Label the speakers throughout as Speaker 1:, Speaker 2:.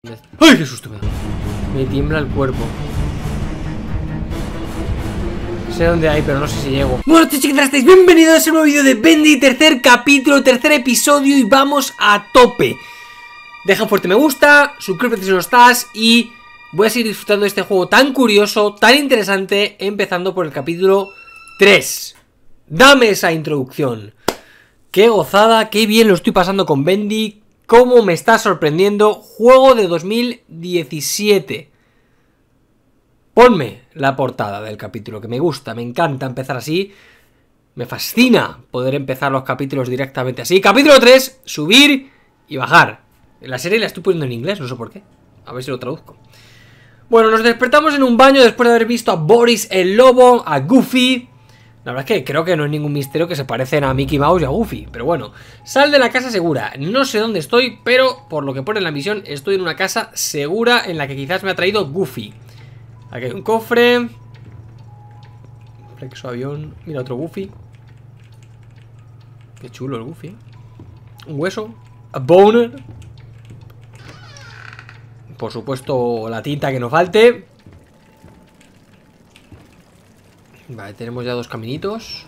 Speaker 1: ¡Ay, qué susto me da! Me tiembla el cuerpo. Sé dónde hay, pero no sé si llego. Bueno, chicos, estáis bienvenidos a un nuevo vídeo de Bendy, tercer capítulo, tercer episodio. Y vamos a tope. Deja un fuerte me gusta, suscríbete si no estás. Y voy a seguir disfrutando de este juego tan curioso, tan interesante, empezando por el capítulo 3. Dame esa introducción. Qué gozada, qué bien lo estoy pasando con Bendy. Cómo me está sorprendiendo. Juego de 2017. Ponme la portada del capítulo, que me gusta, me encanta empezar así. Me fascina poder empezar los capítulos directamente así. Capítulo 3, subir y bajar. La serie la estoy poniendo en inglés, no sé por qué. A ver si lo traduzco. Bueno, nos despertamos en un baño después de haber visto a Boris el lobo, a Goofy. La verdad es que creo que no es ningún misterio que se parecen a Mickey Mouse y a Goofy. Pero bueno, sal de la casa segura. No sé dónde estoy, pero por lo que pone en la misión, estoy en una casa segura en la que quizás me ha traído Goofy. Aquí hay un cofre. Flexo avión. Mira, otro Goofy. Qué chulo el Goofy. Un hueso. A boner. Por supuesto, la tinta que no falte. Vale, tenemos ya dos caminitos.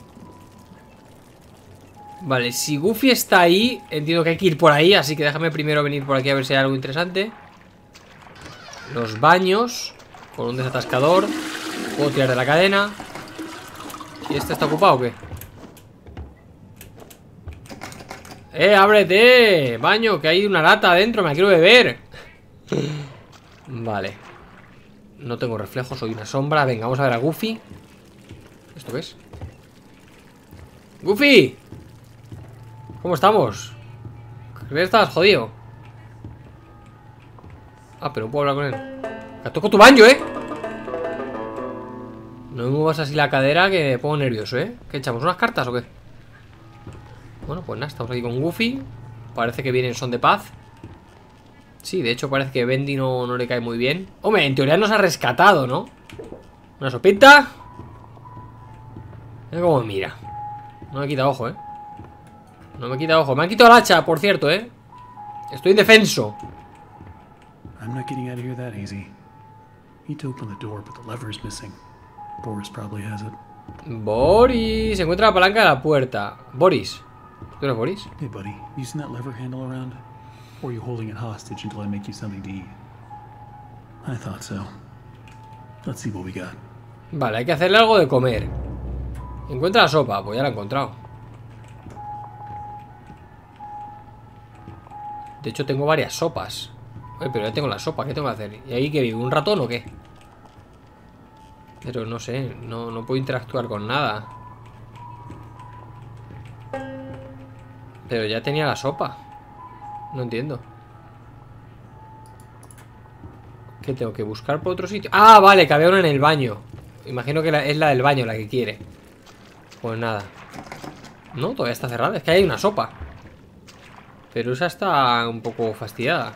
Speaker 1: Vale, si Goofy está ahí, entiendo que hay que ir por ahí. Así que déjame primero venir por aquí a ver si hay algo interesante. Los baños. Con un desatascador. Puedo tirar de la cadena. ¿Y este está ocupado o qué? ¡Ábrete! Baño, que hay una lata adentro, me la quiero beber. Vale. No tengo reflejos, soy una sombra. Venga, vamos a ver a Goofy. ¿Esto qué es? ¡Goofy! ¿Cómo estamos? Creí que estabas jodido. Ah, pero no puedo hablar con él. ¡Que toco tu baño, No me muevas así la cadera que me pongo nervioso, ¿Qué echamos? ¿Unas cartas o qué? Bueno, pues nada, estamos aquí con Goofy. Parece que viene en son de paz. Sí, de hecho parece que Bendy no le cae muy bien. Hombre, en teoría nos ha rescatado, ¿no? Una sopita. Mira cómo me mira. No me quita ojo, No me quita ojo. Me han quitado el hacha, por cierto, Estoy indefenso.
Speaker 2: I'm not getting out of here that easy. Need to open the door, but the lever is missing. Boris probably has it.
Speaker 1: Boris, se encuentra la palanca de la puerta. Boris. ¿Tú eres Boris?
Speaker 2: Hey, buddy, you seen that lever handle around? Or are you holding it hostage until I make you something to eat? I thought so. Let's see what we got.
Speaker 1: Vale, hay que hacerle algo de comer. Encuentra la sopa, pues ya la he encontrado. De hecho tengo varias sopas. Pero ya tengo la sopa, ¿qué tengo que hacer? ¿Y ahí que vive? ¿Un ratón o qué? Pero no sé, no puedo interactuar con nada. Pero ya tenía la sopa. No entiendo. ¿Qué tengo que buscar por otro sitio? Ah, vale, que había una en el baño. Imagino que es la del baño la que quiere. Pues nada. No, todavía está cerrada. Es que hay una sopa. Pero esa está un poco fastidiada.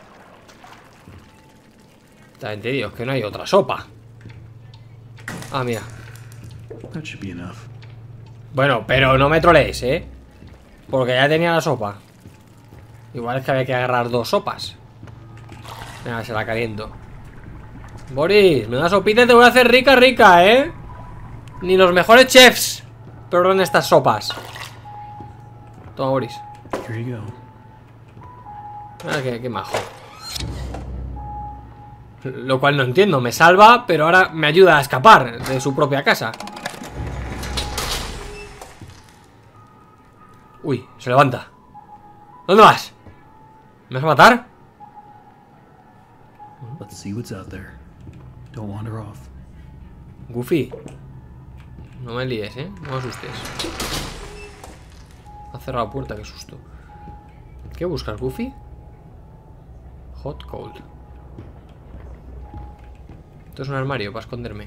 Speaker 1: También te digo, es que no hay otra sopa. Ah, mira.
Speaker 2: That should be enough.
Speaker 1: Bueno, pero no me trolees, Porque ya tenía la sopa. Igual es que había que agarrar dos sopas. Venga, se la caliento. Boris, me da sopita y te voy a hacer rica, rica, Ni los mejores chefs probarán estas sopas. Toma, Boris.
Speaker 2: Here you go.
Speaker 1: Ah, qué majo. Lo cual no entiendo, me salva, pero ahora me ayuda a escapar de su propia casa. Uy, se levanta. ¿Dónde vas? ¿Me vas a matar?
Speaker 2: Let's see what's out there. Don't wander off.
Speaker 1: Goofy, no me líes, no me asustes. Ha cerrado la puerta, qué susto. ¿Qué buscas, Goofy? Hot cold. Esto es un armario para esconderme.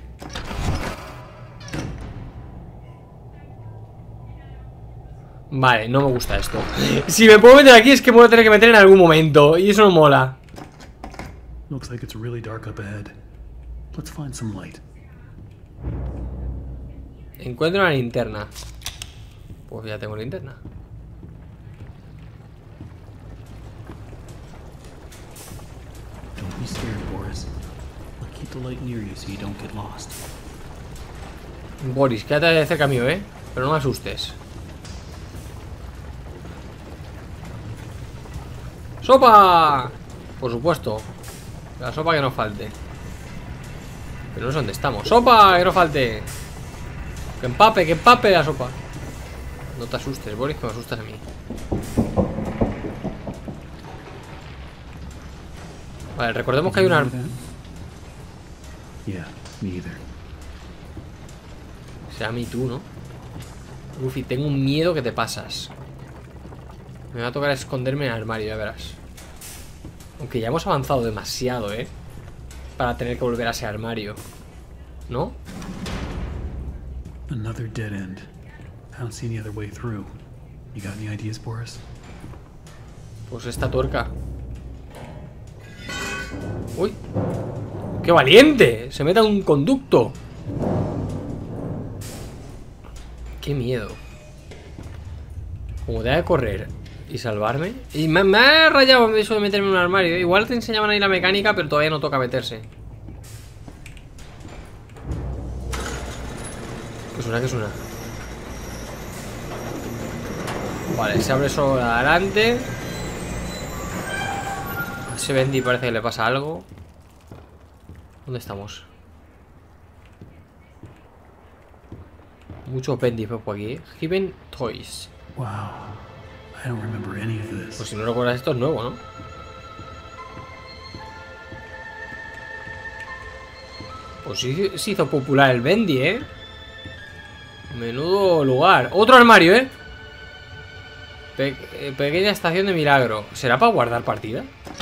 Speaker 1: Vale, no me gusta esto. Si me puedo meter aquí es que me voy a tener que meter en algún momento. Y eso no mola.
Speaker 2: Looks like it's really dark up ahead. Let's find some light.
Speaker 1: Encuentro una linterna. Pues ya tengo linterna.
Speaker 2: the light near you so you don't get lost.
Speaker 1: Boris, quédate cerca mío, pero no me asustes. ¡Sopa! Por supuesto. La sopa que no falte. Pero no sé dónde estamos. ¡Sopa! Que no falte. Que empape la sopa. No te asustes, Boris, que me asustas a mí. Vale, recordemos que hay una...
Speaker 2: Yeah, me either.
Speaker 1: Sea mí tú, ¿no? Goofy, tengo un miedo que te pasas. Me va a tocar esconderme en el armario, ya verás. Aunque ya hemos avanzado demasiado, para tener que volver a ese armario, ¿no?
Speaker 2: Another dead end. I don't see any other way through. You got any ideas, Boris?
Speaker 1: Pues esta tuerca. ¡Uy! ¡Qué valiente! Se mete a un conducto. ¡Qué miedo! Como tenga que correr y salvarme. Y me ha rayado eso de meterme en un armario. Igual te enseñaban ahí la mecánica, pero todavía no toca meterse. ¿Qué suena? ¿Qué suena? Vale, se abre solo adelante. Ese Bendy parece que le pasa algo. ¿Dónde estamos? Muchos Bendy por aquí, Hidden Toys.
Speaker 2: Wow. I don't remember any of this.
Speaker 1: Pues si no recuerdas, esto es nuevo, ¿no? Pues sí se hizo popular el Bendy, Menudo lugar. Otro armario, pequeña estación de milagro. ¿Será para guardar partida?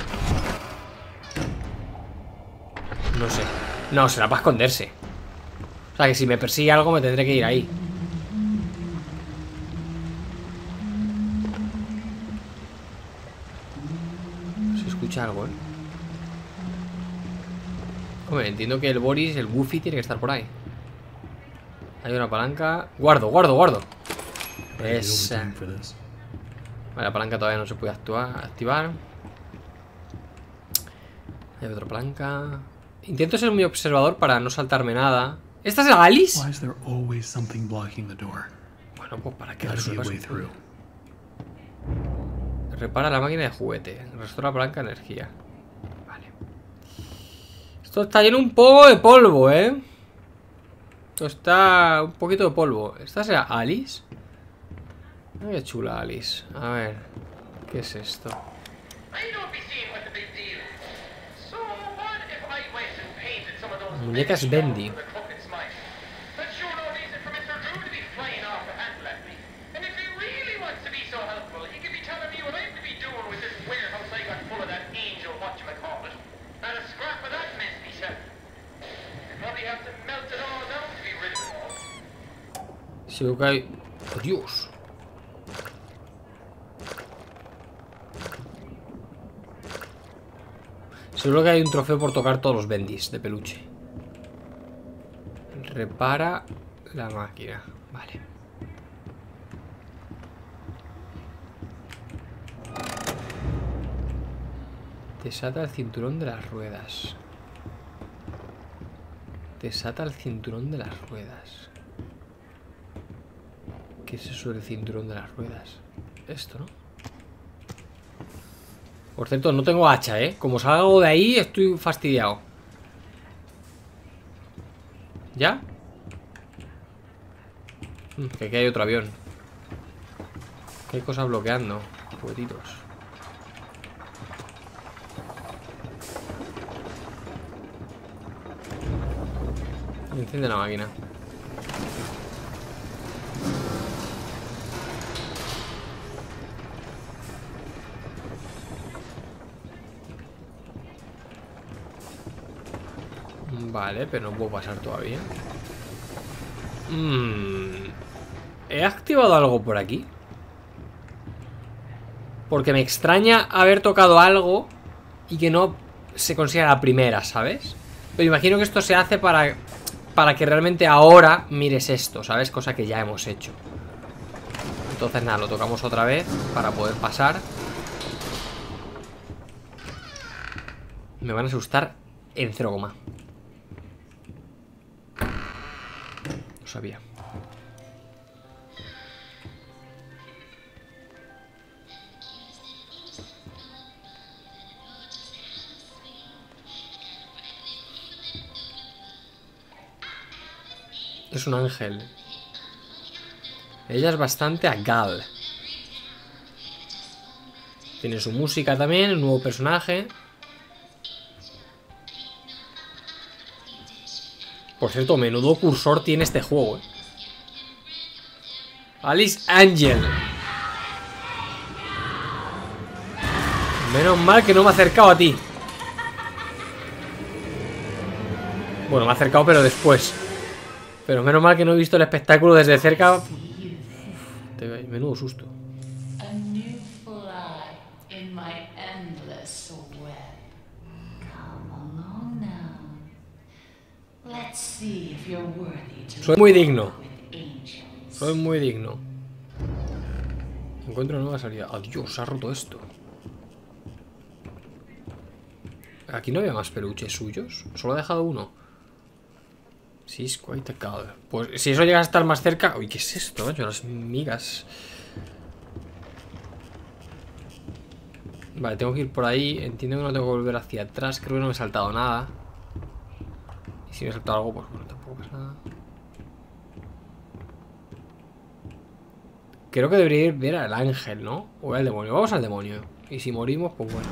Speaker 1: No sé. No, será para esconderse. O sea que si me persigue algo me tendré que ir ahí. Se escucha algo, Hombre, entiendo que el Boris, el Goofy, tiene que estar por ahí. Hay una palanca. Guardo. Esa. Vale, la palanca todavía no se puede activar. Hay otra palanca. Intento ser muy observador para no saltarme nada. ¿Esta es la Alice? Bueno, pues para que resuelvas. Repara la máquina de juguete. Restaura la palanca de energía. Vale. Esto está lleno un poco de polvo, Esto está un poquito de polvo. ¿Esta será Alice? Mira qué chula Alice. A ver. ¿Qué es esto? Muñecas Bendy. Seguro que hay... ¡Oh, Dios! Seguro que hay un trofeo por tocar todos los Bendis de peluche. Repara la máquina. Vale. Desata el cinturón de las ruedas. Desata el cinturón de las ruedas. ¿Qué es eso del cinturón de las ruedas? Esto, ¿no? Por cierto, no tengo hacha, Como salgo de ahí, estoy fastidiado. ¿Ya? Que aquí hay otro avión. Que hay cosas bloqueando. Juguetitos. Enciende la máquina. Vale, pero no puedo pasar todavía. ¿He activado algo por aquí? Porque me extraña haber tocado algo y que no se consiga la primera, ¿sabes? Pero imagino que esto se hace para que realmente ahora mires esto, ¿sabes? Cosa que ya hemos hecho. Entonces nada, lo tocamos otra vez para poder pasar. Me van a asustar en 0, sabía. Es un ángel. Ella es bastante agal. Tiene su música también, un nuevo personaje. Por cierto, menudo cursor tiene este juego, Alice Angel. Menos mal que no me he acercado a ti. Bueno, me he acercado pero después. Pero menos mal que no he visto el espectáculo desde cerca. Menudo susto. Soy muy digno. Soy muy digno. Encuentro una nueva salida. Adiós, se ha roto esto. Aquí no había más peluches suyos. Solo ha dejado uno. Sí, es quite a cow. Pues si eso llega a estar más cerca. Uy, ¿qué es esto, macho? Las migas. Vale, tengo que ir por ahí. Entiendo que no tengo que volver hacia atrás. Creo que no me he saltado nada. Y si me he saltado algo, pues bueno, tampoco pasa nada. Creo que debería ir a ver al ángel, ¿no? O al demonio. Vamos al demonio. Y si morimos, pues bueno.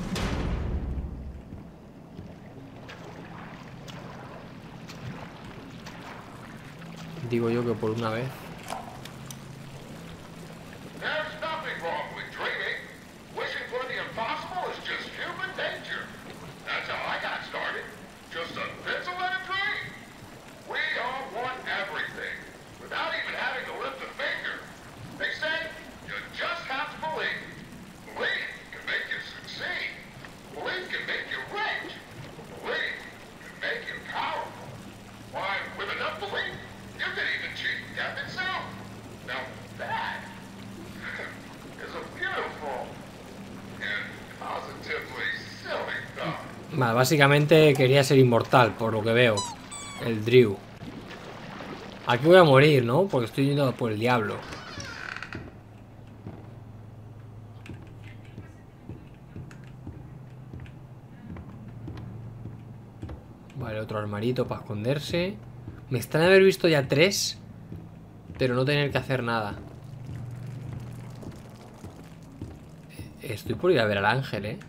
Speaker 1: Digo yo que por una vez. Vale, básicamente quería ser inmortal, por lo que veo. El Drew. Aquí voy a morir, ¿no? Porque estoy yendo por el diablo. Vale, otro armarito para esconderse. Me extraña haber visto ya 3, pero no tener que hacer nada. Estoy por ir a ver al ángel, ¿eh?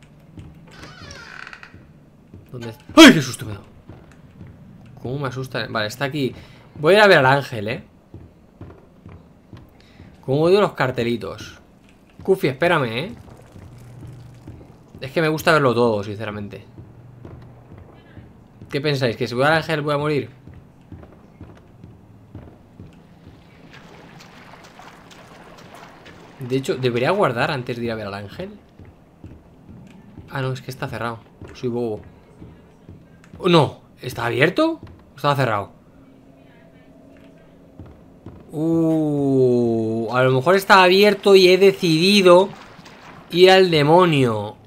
Speaker 1: ¿Dónde está? ¡Ay, qué susto me da! ¿Cómo me asusta? Vale, está aquí. Voy a ir a ver al ángel, ¿eh? Como odio los cartelitos. Kufi, espérame, ¿eh? Es que me gusta verlo todo, sinceramente. ¿Qué pensáis? ¿Que si voy al ángel voy a morir? De hecho, ¿debería guardar antes de ir a ver al ángel? Ah, no, es que está cerrado. Soy bobo. No, ¿está abierto? Estaba cerrado. A lo mejor está abierto y he decidido ir al demonio.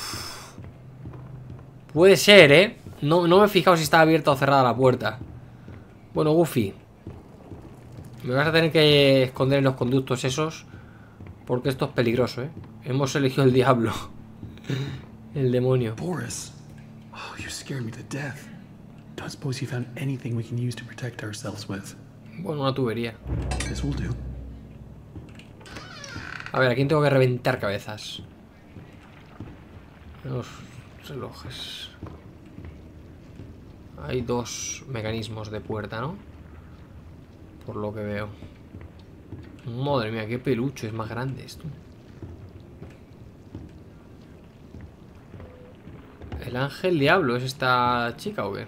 Speaker 1: Puede ser, ¿eh? No me he fijado si estaba abierta o cerrada la puerta. Bueno, Goofy, me vas a tener que esconder en los conductos esos, porque esto es peligroso, ¿eh? Hemos elegido el diablo. El demonio.
Speaker 2: Boris. Oh, you scared me to death. Don't suppose you found anything we can use to protect ourselves with.
Speaker 1: Bueno, una tubería.
Speaker 2: This will do.
Speaker 1: A ver, ¿a quién tengo que reventar cabezas? Los relojes. Hay 2 mecanismos de puerta, ¿no? Por lo que veo. Madre mía, qué pelucho, es más grande esto. ¿El ángel diablo es esta chica o qué?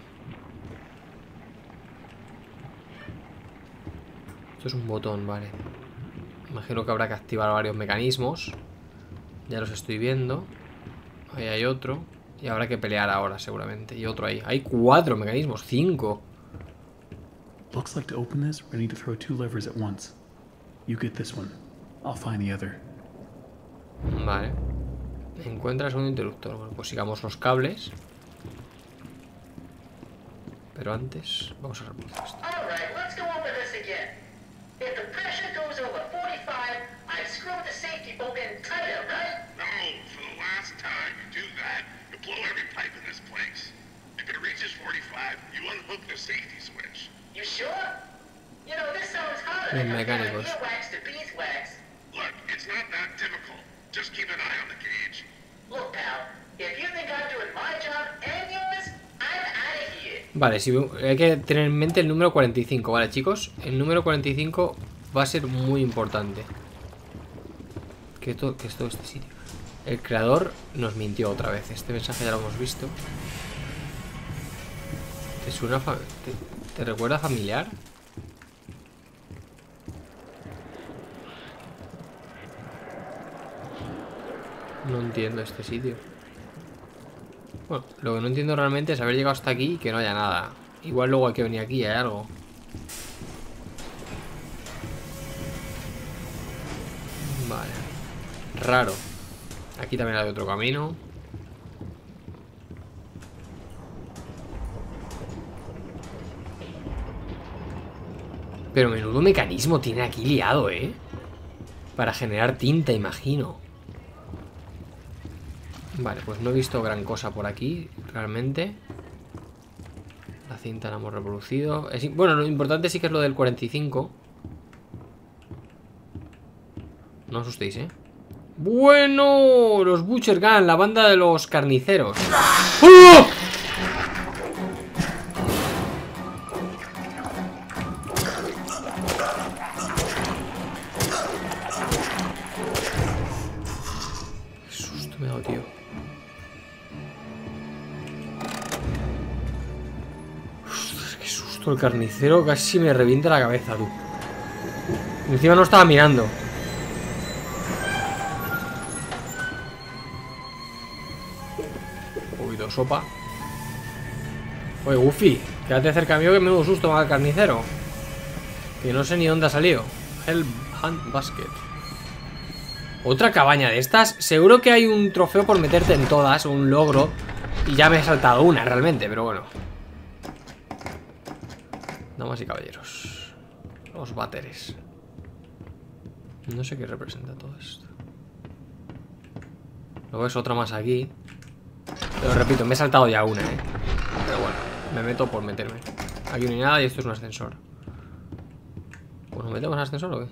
Speaker 1: Esto es un botón, vale. Imagino que habrá que activar varios mecanismos. Ya los estoy viendo. Ahí hay otro. Y habrá que pelear ahora seguramente. Y otro ahí. Hay 4 mecanismos, 5.
Speaker 2: Looks like to open this, we need to throw 2 levers at once. You get this one. I'll find the other.
Speaker 1: Vale. Encuentra el segundo interruptor. Bueno, pues sigamos los cables. Pero antes vamos a reemplazar esto.
Speaker 3: again. If the pressure goes over 45, I screw the safety bolt in tighter, right?
Speaker 4: No, for the last time you do that, you blow every pipe in this place. If it reaches 45, you unhook the safety switch.
Speaker 3: You sure? You know, this sounds harder
Speaker 1: Bien,
Speaker 3: than comparing
Speaker 1: mecánicos.
Speaker 3: earwax to beeswax.
Speaker 4: Look, it's not that difficult. Just keep an eye on the gauge.
Speaker 3: Look, pal, if you think I'm doing my job and yours, I'm out of here.
Speaker 1: Vale, si hay que tener en mente el número 45, ¿vale, chicos? El número 45 va a ser muy importante. ¿Qué es todo este sitio? El creador nos mintió otra vez. Este mensaje ya lo hemos visto. ¿Te suena te recuerda familiar? No entiendo este sitio. Bueno, lo que no entiendo realmente es haber llegado hasta aquí y que no haya nada. Igual luego hay que venir aquí y hay algo. Vale. Raro. Aquí también hay otro camino. Pero menudo mecanismo tiene aquí liado, ¿eh? Para generar tinta, imagino. Vale, pues no he visto gran cosa por aquí, realmente. La cinta la hemos reproducido. Bueno, lo importante sí que es lo del 45. No os asustéis, ¿eh? Bueno, los Butcher Gun, la banda de los carniceros. ¡Oh! Qué susto me ha dado, tío. Uf, qué susto, el carnicero casi me revienta la cabeza, tú. Encima no estaba mirando. Sopa. Oye, Goofy, quédate cerca mío, que menudo susto va al carnicero. Que no sé ni dónde ha salido. Hell Hunt Basket. Otra cabaña de estas. Seguro que hay un trofeo por meterte en todas, un logro. Y ya me he saltado una realmente, pero bueno. Damas y caballeros, los váteres. No sé qué representa todo esto. Luego es otra más aquí. Pero repito, me he saltado ya una, ¿eh? Pero bueno, me meto por meterme. Aquí no hay nada y esto es un ascensor. Pues nos metemos al ascensor o qué.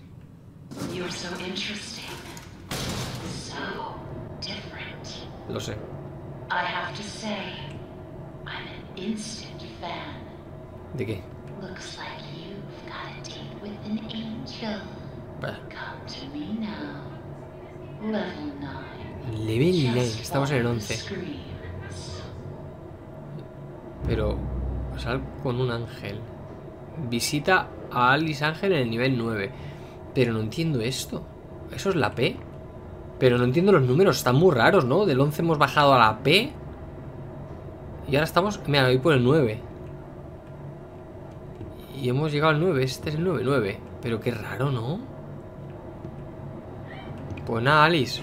Speaker 1: Lo sé. ¿De qué? Vaya. Level 9, estamos en el 11. Pero sal con un ángel. Visita a Alice Ángel en el nivel 9. Pero no entiendo esto. ¿Eso es la P? Pero no entiendo los números, están muy raros, ¿no? Del 11 hemos bajado a la P. Y ahora estamos... Mira, voy por el 9. Y hemos llegado al 9, este es el 9. Pero qué raro, ¿no? Pues nada, Alice.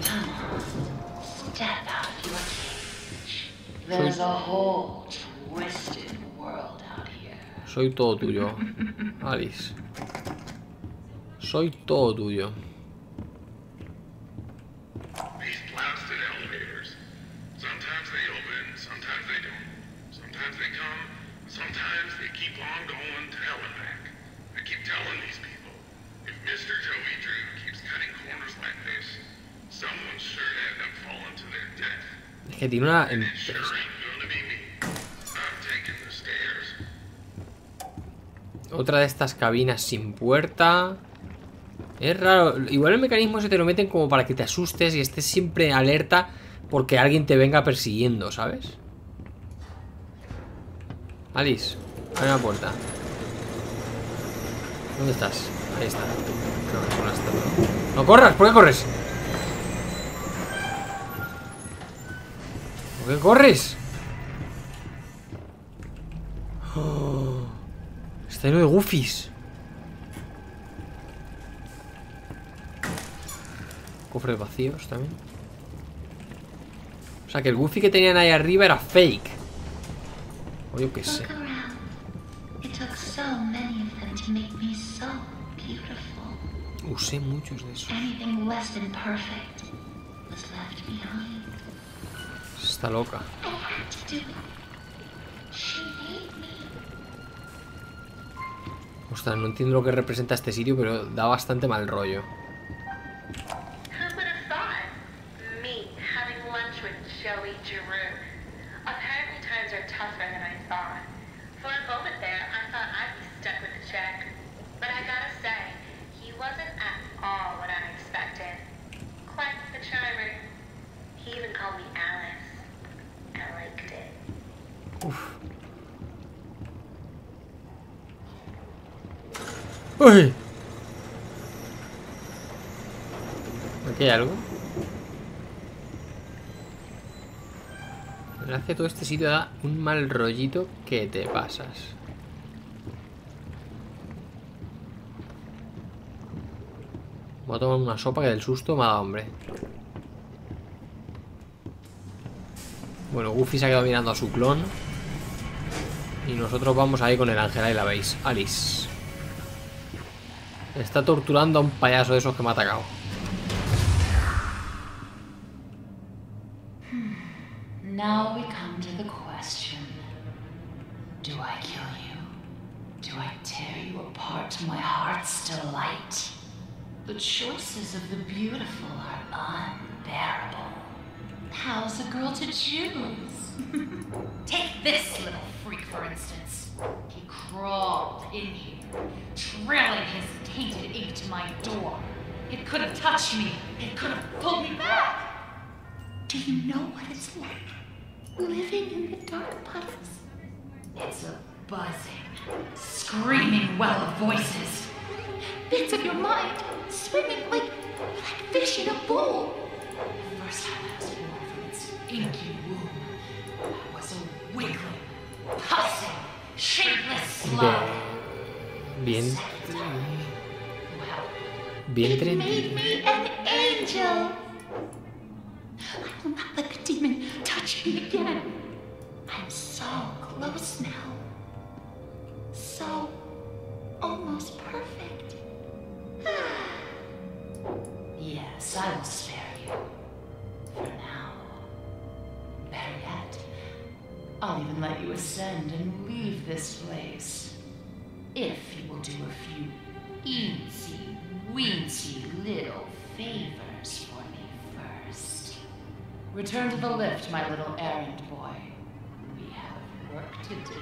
Speaker 1: Soy todo tuyo, Alice. Soy todo tuyo.
Speaker 4: These blasted elevators. Sometimes they open, sometimes they don't. Sometimes they come, sometimes they keep on going to hell and back. I keep telling these people, if Mr. Joey Drew keeps cutting corners like this, someone's sure to end up falling to their death.
Speaker 1: Es que tiene una...
Speaker 4: And it sure ain't gonna be me. I'm taking the stairs.
Speaker 1: Otra de estas cabinas sin puerta. Es raro. Igual el mecanismo se te lo meten como para que te asustes y estés siempre alerta porque alguien te venga persiguiendo, ¿sabes? Alice, abre una puerta. ¿Dónde estás? Ahí está. No, no está. ¡No corras! ¿Por qué corres? ¿Por qué corres? Oh, está lleno de goofies. Cofres vacíos también. O sea que el goofy que tenían ahí arriba era fake. O yo qué sé.
Speaker 5: It took so many of them to make me so
Speaker 1: Usé muchos de esos.
Speaker 5: Anything less than perfect was left behind.
Speaker 1: Está loca.
Speaker 5: I had to do it. She made me.
Speaker 1: Ostras, no entiendo lo que representa este sitio, pero da bastante mal rollo.
Speaker 3: Who would have thought? Me having lunch with Joey Giroux. Apparently times are tougher than I thought. For a moment there, I thought I'd be stuck with the check. But I gotta say, he wasn't at all what I expected. Quite the charmer. He even called me Alice. I liked it.
Speaker 1: Uf. ¡Uy! ¿Aquí hay algo? La verdad es que todo este sitio da un mal rollito que te pasas. Voy a tomar una sopa que del susto me ha dado hambre. Bueno, Goofy se ha quedado mirando a su clon. Y nosotros vamos ahí con el ángel, ahí la veis, Alice. Está torturando a un payaso de esos que me ha atacado.
Speaker 5: Now we come to the question. Do I kill you? Do I tear you apart to my heart's delight? The choices of the beautiful are unbearable. How's a girl to choose? Take this little freak, for instance. He crawled in here, trailing his tainted ink to my door. It could have touched me. It could have pulled me back. Do you know what it's like? Living in the dark puddles. It's a buzzing, screaming well of voices. Bits of your mind swimming like fish in a bowl. The first time I was born from its inky womb, I was a wiggling, pussing, shapeless slug.
Speaker 1: Bien.
Speaker 5: Well,
Speaker 1: Vientre.
Speaker 5: it made me an angel. I will not let the demon touch me again. I'm so close now. So almost perfect. Yes, I will spare you. For now. Better yet, I'll even let you ascend and leave this place. If you will do a few eensy, weensy little favors for me first. Return to the lift, my little errand boy. We have work to do.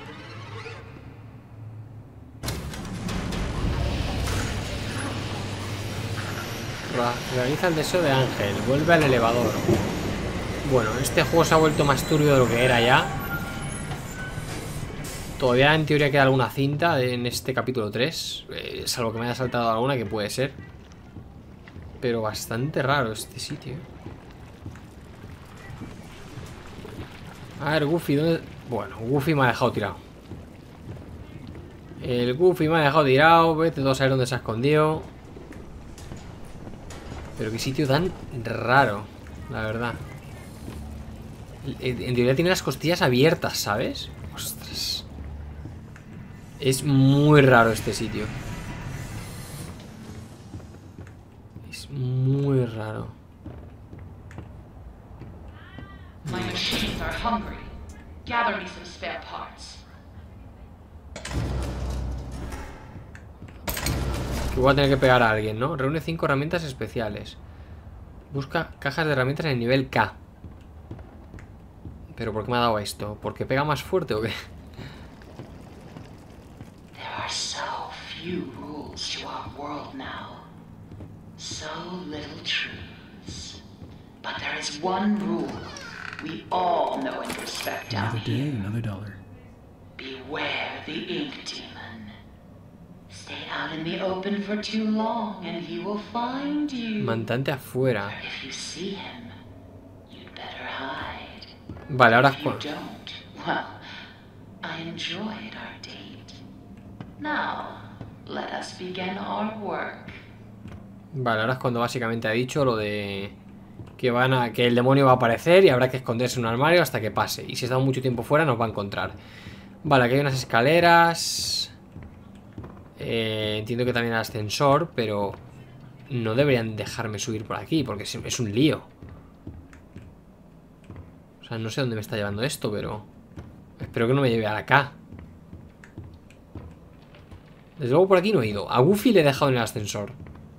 Speaker 1: Realiza el deseo de Ángel. Vuelve al elevador. Bueno, este juego se ha vuelto más turbio de lo que era ya. Todavía en teoría queda alguna cinta en este capítulo 3. Salvo que me haya saltado alguna, que puede ser. Pero bastante raro este sitio. A ver, Goofy, ¿dónde...? Bueno, Goofy me ha dejado tirado. El Goofy me ha dejado tirado. Vete todos a ver dónde se ha escondido. Pero qué sitio tan raro, la verdad. En teoría tiene las costillas abiertas, ¿sabes? Ostras. Es muy raro este sitio. Es muy raro.
Speaker 5: My machines are hungry. Gather me some spare parts.
Speaker 1: Que voy a tener que pegar a alguien, ¿no? Reúne 5 herramientas especiales. Busca cajas de herramientas en el nivel K. ¿Pero por qué me ha dado esto? ¿Porque pega más fuerte o qué?
Speaker 5: There are so few rules to our world now. So little truths. But there is one rule we all know and respect down
Speaker 2: Another day,
Speaker 5: here.
Speaker 2: another dollar.
Speaker 5: Beware the ink demon. Stay out in the open for too long and he will find you.
Speaker 1: Mantente afuera.
Speaker 5: If you see him, you'd better hide.
Speaker 1: Vale, ahora es
Speaker 5: If you
Speaker 1: cuando...
Speaker 5: don't, well, I enjoyed our date. Now, let us begin our work.
Speaker 1: Vale, ahora es cuando básicamente ha dicho lo de... Que el demonio va a aparecer y habrá que esconderse en un armario hasta que pase. Y si está mucho tiempo fuera nos va a encontrar. Vale, aquí hay unas escaleras. Entiendo que también hay ascensor, pero no deberían dejarme subir por aquí, porque es un lío. O sea, no sé dónde me está llevando esto, pero espero que no me lleve a acá. Desde luego por aquí no he ido. A Goofy le he dejado en el ascensor.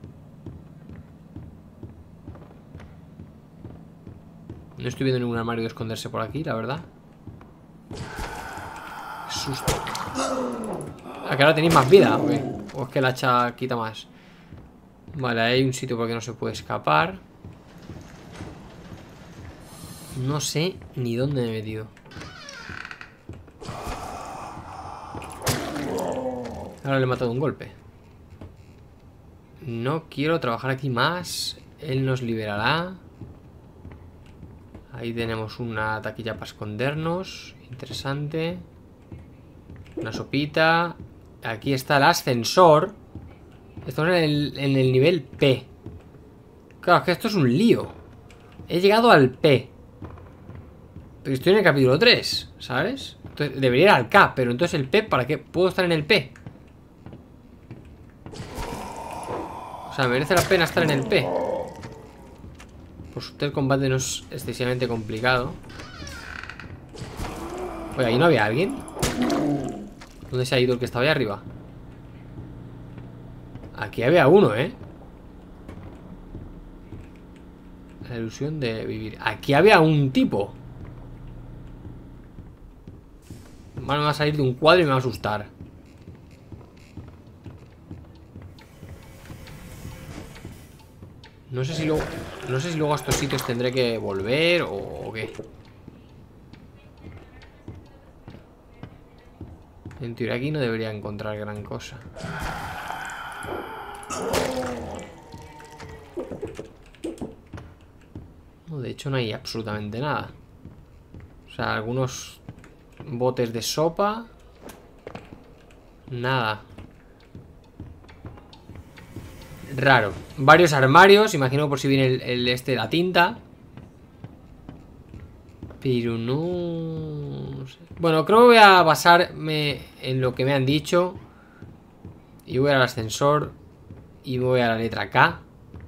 Speaker 1: No estoy viendo ningún armario de esconderse por aquí, la verdad. Qué susto. ¿A que ahora tenéis más vida? ¿O es que el hacha quita más? Vale, hay un sitio por el que no se puede escapar. No sé ni dónde me he metido. Ahora le he matado un golpe. No quiero trabajar aquí más. Él nos liberará. Ahí tenemos una taquilla para escondernos. Interesante. Una sopita. Aquí está el ascensor. Estamos en el nivel P. Claro, es que esto es un lío. He llegado al P. Pero estoy en el capítulo 3, ¿sabes? Entonces, debería ir al K, pero entonces el P, ¿para qué puedo estar en el P? O sea, merece la pena estar en el P. Por suerte el combate no es excesivamente complicado. Oye, ¿ahí no había alguien? ¿Dónde se ha ido el que estaba ahí arriba? Aquí había uno, ¿eh? La ilusión de vivir. Aquí había un tipo. Me va a salir de un cuadro y me va a asustar. No sé si luego a estos sitios tendré que volver o qué. En teoría aquí no debería encontrar gran cosa. No, de hecho no hay absolutamente nada. O sea, algunos botes de sopa. Nada. Raro. Varios armarios, imagino por si viene la tinta. Pero no sé. Bueno, creo que voy a basarme en lo que me han dicho. Y voy al ascensor. Y voy a la letra K.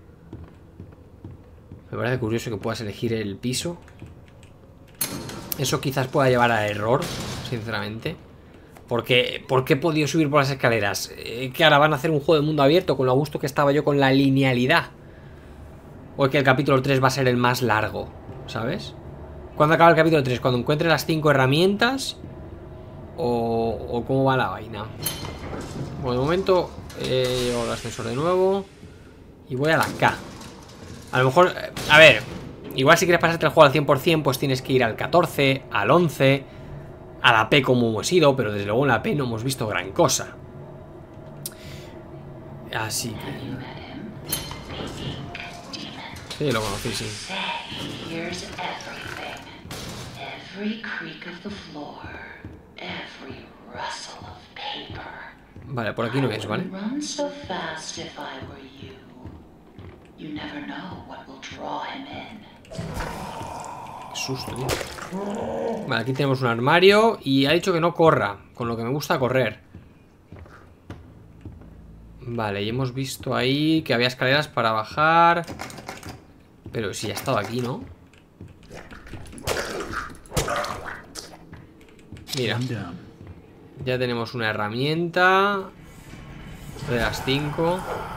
Speaker 1: Me parece curioso que puedas elegir el piso. Eso quizás pueda llevar a error, sinceramente. ¿Por qué he podido subir por las escaleras? ¿Que ahora van a hacer un juego de mundo abierto con lo a gusto que estaba yo con la linealidad? ¿O es que el capítulo 3 va a ser el más largo? ¿Sabes? ¿Cuándo acaba el capítulo 3? ¿Cuando encuentre las 5 herramientas? ¿O cómo va la vaina? Bueno, de momento llevo el ascensor de nuevo. Y voy a la K. A lo mejor, a ver, igual si quieres pasarte el juego al 100%, pues tienes que ir al 14, al 11, a la P como hemos ido, pero desde luego en la P no hemos visto gran cosa. Así que... Sí, lo conocí, sí. Vale, por aquí no es, ¿vale? Qué susto, tío. Vale, aquí tenemos un armario. Y ha dicho que no corra, con lo que me gusta correr. Vale, y hemos visto ahí que había escaleras para bajar. Pero si ya he estado aquí, ¿no? Mira, ya tenemos una herramienta de las 5.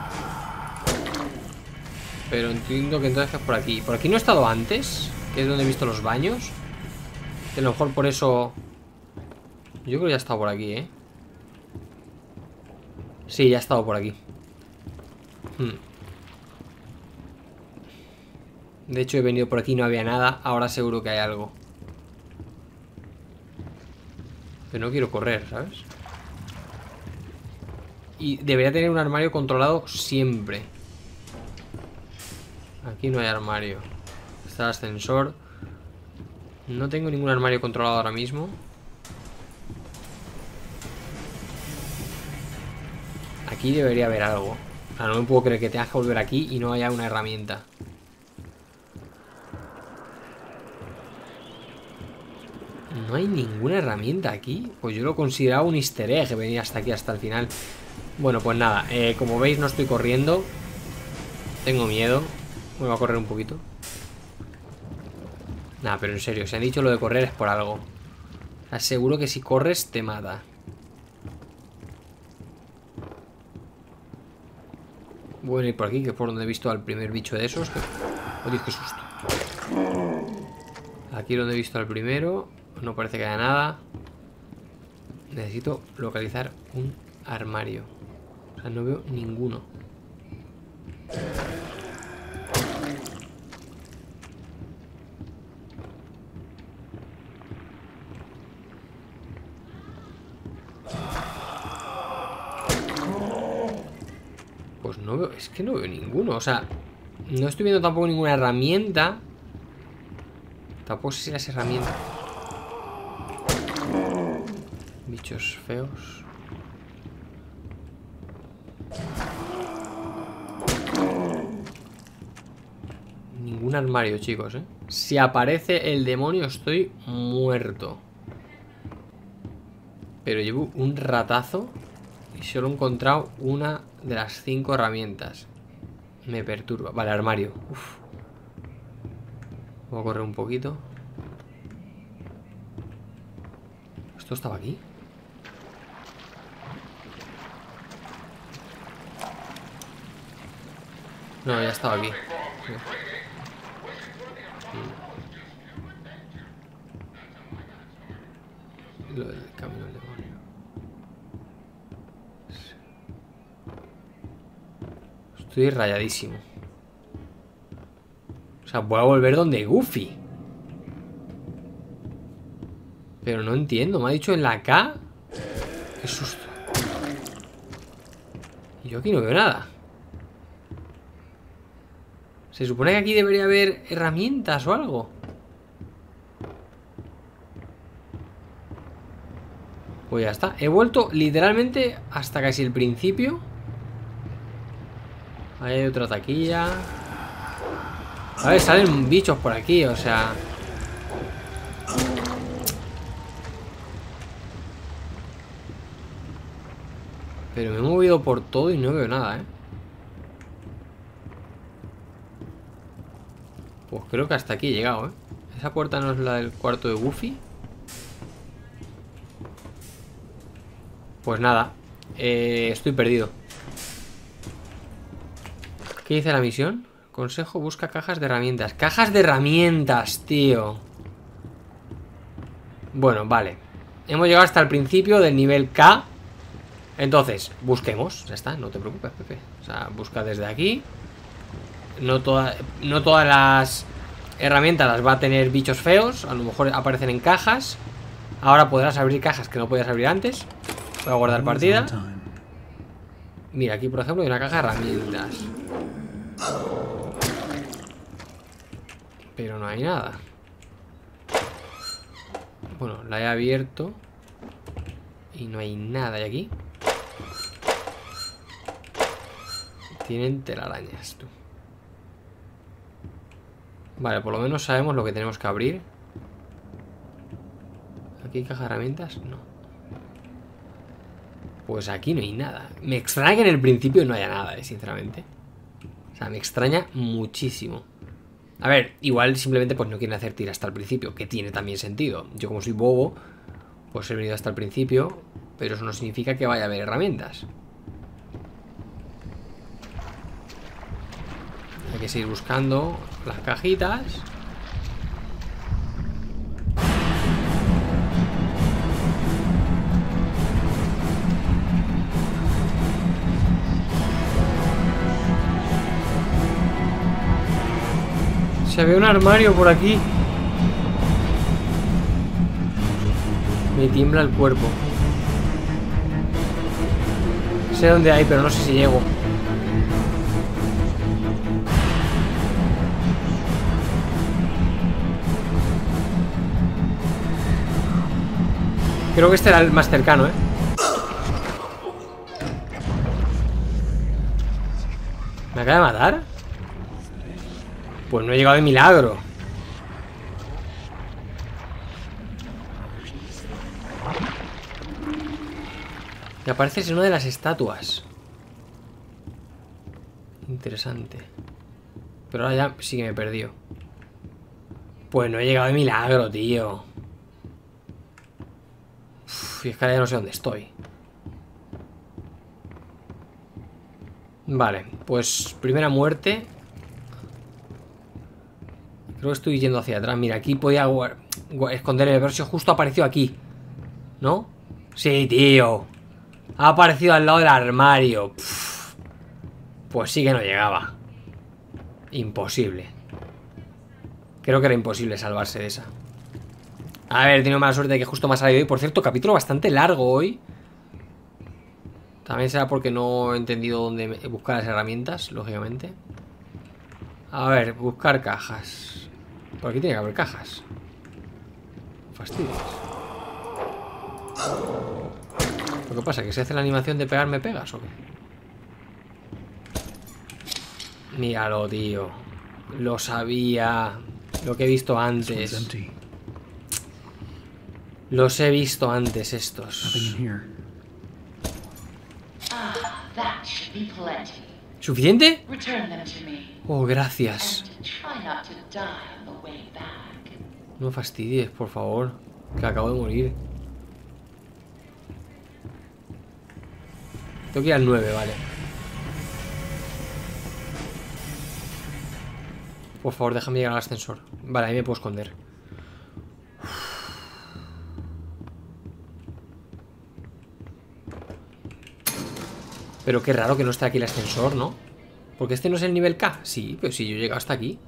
Speaker 1: Pero entiendo que entonces es por aquí. ¿Por aquí no he estado antes? Que es donde he visto los baños. Que a lo mejor por eso... Yo creo que ya he estado por aquí, ¿eh? Sí, ya he estado por aquí. De hecho he venido por aquí y no había nada. Ahora seguro que hay algo. Pero no quiero correr, ¿sabes? Y debería tener un armario controlado siempre. Aquí no hay armario. Está el ascensor. No tengo ningún armario controlado ahora mismo. Aquí debería haber algo. O sea, no me puedo creer que tengas que volver aquí y no haya una herramienta. ¿No hay ninguna herramienta aquí? Pues yo lo consideraba un easter egg venir hasta aquí, hasta el final. Bueno, pues nada, como veis no estoy corriendo. Tengo miedo. Me voy a correr un poquito. Nah, pero en serio, si han dicho lo de correr es por algo. Aseguro que si corres te mata. Voy a ir por aquí, que es por donde he visto al primer bicho de esos. Oh, Dios, qué susto. Aquí es donde he visto al primero. No parece que haya nada. Necesito localizar un armario. O sea, no veo ninguno. Pues no veo, es que no veo ninguno. O sea, no estoy viendo tampoco ninguna herramienta. Tampoco sé si las herramientas. Bichos feos. Ningún armario, chicos, ¿eh? Si aparece el demonio estoy muerto. Pero llevo un ratazo y solo he encontrado una de las 5 herramientas. Me perturba. Vale, armario. Uf. Voy a correr un poquito. ¿Esto estaba aquí? No, ya estaba aquí. Lo del camino del demonio. Estoy rayadísimo. O sea, voy a volver donde Goofy. Pero no entiendo. Me ha dicho en la K. Qué susto. Y yo aquí no veo nada. Se supone que aquí debería haber herramientas o algo. Pues ya está. He vuelto literalmente hasta casi el principio. Ahí hay otra taquilla. A ver, salen bichos por aquí, o sea... Pero me he movido por todo y no veo nada, ¿eh? Pues creo que hasta aquí he llegado, ¿eh? Esa puerta no es la del cuarto de Goofy. Pues nada, estoy perdido. ¿Qué dice la misión? Consejo, busca cajas de herramientas. ¡Cajas de herramientas, tío! Bueno, vale. Hemos llegado hasta el principio del nivel K. Entonces, busquemos. Ya está, no te preocupes, Pepe. O sea, busca desde aquí. No todas las herramientas las va a tener bichos feos. A lo mejor aparecen en cajas. Ahora podrás abrir cajas que no podías abrir antes. Voy a guardar partida. Mira, aquí por ejemplo hay una caja de herramientas. Pero no hay nada. Bueno, la he abierto. Y no hay nada. ¿Y aquí? Tienen telarañas, tú. Vale, por lo menos sabemos lo que tenemos que abrir. ¿Aquí hay caja de herramientas? No. Pues aquí no hay nada. Me extraña que en el principio no haya nada, sinceramente. O sea, me extraña muchísimo. A ver, igual simplemente pues no quieren hacer tira hasta el principio, que tiene también sentido. Yo como soy bobo, pues he venido hasta el principio, pero eso no significa que vaya a haber herramientas. Hay que seguir buscando las cajitas. Se ve un armario por aquí. Me tiembla el cuerpo. Sé dónde hay, pero no sé si llego. Creo que este era el más cercano, ¿eh? ¿Me acaba de matar? Pues no he llegado de milagro. Y apareces en una de las estatuas. Interesante. Pero ahora ya sí que me he perdido. Pues no he llegado de milagro, tío. Uf, y es que ahora ya no sé dónde estoy. Vale, pues primera muerte. Creo que estoy yendo hacia atrás. Mira, aquí podía esconder el Versio. Justo apareció aquí, ¿no? Sí, tío. Ha aparecido al lado del armario. Pff. Pues sí que no llegaba. Imposible. Creo que era imposible salvarse de esa. A ver, he tenido mala suerte de que justo me ha salido hoy. Por cierto, capítulo bastante largo hoy. También será porque no he entendido dónde buscar las herramientas, lógicamente. A ver, buscar cajas. Por aquí tiene que haber cajas. Fastidios. ¿Lo que pasa? ¿Que se hace la animación de pegarme pegas o qué? Míralo, tío. Lo sabía. Lo que he visto
Speaker 2: This one's
Speaker 1: antes.
Speaker 2: empty.
Speaker 1: Los he visto antes
Speaker 2: Nothing
Speaker 1: estos.
Speaker 2: in here.
Speaker 5: That should be plenty.
Speaker 1: ¿Suficiente?
Speaker 5: Return them to me.
Speaker 1: Oh, gracias.
Speaker 5: And try not to die on the way back.
Speaker 1: No fastidies, por favor. Que acabo de morir. Tengo que ir al 9, vale. Por favor, déjame llegar al ascensor. Vale, ahí me puedo esconder. Pero qué raro que no esté aquí el ascensor, ¿no? Porque este no es el nivel K. Sí, pero si yo he llegado hasta aquí.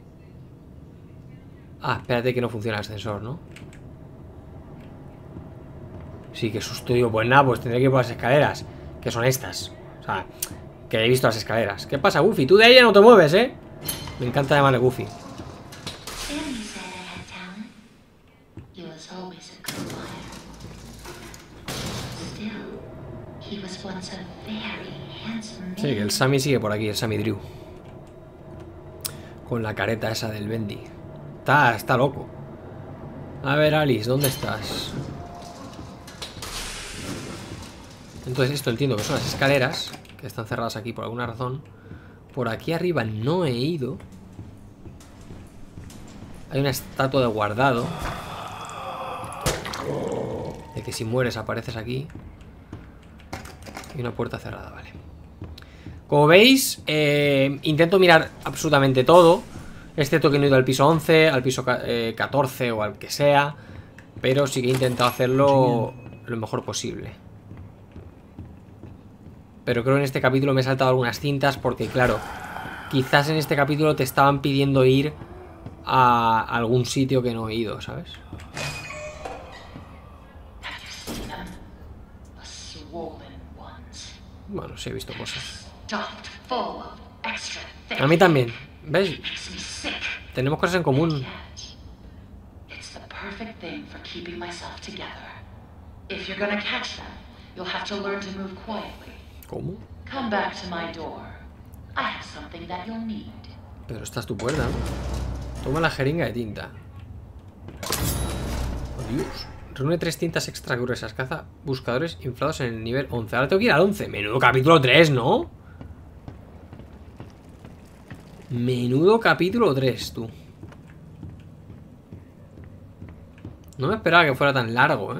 Speaker 1: Ah, espérate que no funciona el ascensor, ¿no? Sí, qué susto, tío. Pues nada, pues tendré que ir por las escaleras. Que son estas. O sea, que he visto las escaleras. ¿Qué pasa, Goofy? Tú de ella no te mueves, ¿eh? Me encanta llamarle Goofy.
Speaker 5: Sammy said I had talent. He was always a good fighter. Still, he was once a very handsome man.
Speaker 1: Sí, que el Sammy sigue por aquí, el Sammy Drew. Con la careta esa del Bendy. Está loco. A ver, Alice, ¿dónde estás? Entonces esto entiendo que son las escaleras, que están cerradas aquí por alguna razón. Por aquí arriba no he ido. Hay una estatua de guardado. De que si mueres apareces aquí. Y una puerta cerrada, vale. Como veis, intento mirar absolutamente todo. Excepto que no he ido al piso 11, al piso 14 o al que sea. Pero sí que he intentado hacerlo lo mejor posible. Pero creo que en este capítulo me he saltado algunas cintas porque, claro, quizás en este capítulo te estaban pidiendo ir a algún sitio que no he ido, ¿sabes?
Speaker 5: Have you seen them? The swollen ones.
Speaker 1: Bueno, sí he visto cosas.
Speaker 5: Stuffed full of extra things.
Speaker 1: A mí también, ¿ves?
Speaker 5: Makes me sick.
Speaker 1: Tenemos cosas en común.
Speaker 5: Yet, it's the perfect thing for keeping myself together. If you're gonna catch them, you'll have to learn to move quietly.
Speaker 1: ¿Cómo?
Speaker 5: Come back to my door. I have something that you'll need.
Speaker 1: Pero esta es tu puerta, ¿no? Toma la jeringa de tinta. Oh, Dios. Reúne 3 tintas extra gruesas. Caza buscadores inflados en el nivel 11. Ahora tengo que ir al 11. Menudo capítulo 3, ¿no? Menudo capítulo 3, tú. No me esperaba que fuera tan largo, ¿eh?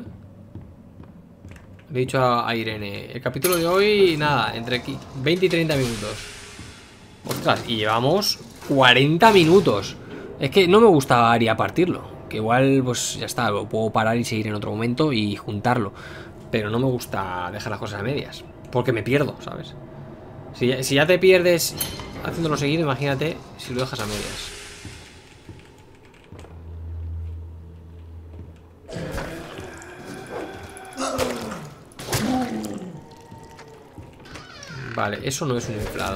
Speaker 1: Le he dicho a Irene, el capítulo de hoy, nada, entre 20 y 30 minutos. Ostras, y llevamos 40 minutos. Es que no me gustaría partirlo. Que igual, pues ya está, lo puedo parar y seguir en otro momento y juntarlo. Pero no me gusta dejar las cosas a medias. Porque me pierdo, ¿sabes? Si ya te pierdes haciéndolo seguido, imagínate si lo dejas a medias. Vale, eso no es un inflado.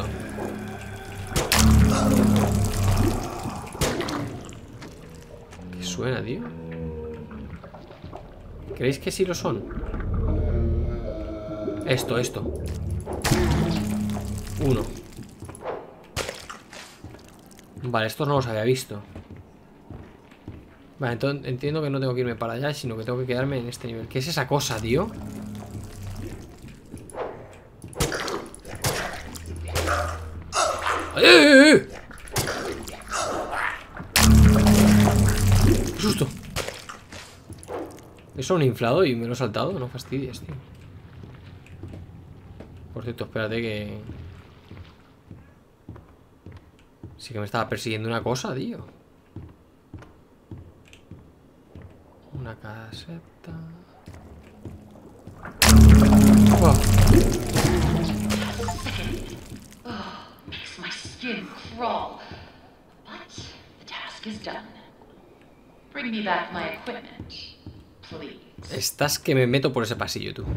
Speaker 1: ¿Qué suena, tío? ¿Creéis que sí lo son? Esto. Uno. Vale, estos no los había visto. Vale, entonces entiendo que no tengo que irme para allá, sino que tengo que quedarme en este nivel. ¿Qué es esa cosa, tío? Eso un inflado y me lo he saltado. No fastidies, tío. Por cierto, espérate que... Sí que me estaba persiguiendo una cosa, tío. Una caseta. Oh.
Speaker 5: Makes my skin crawl. But the task is done. Bring me back my equipment, please.
Speaker 1: Estás que me meto por ese pasillo, tú.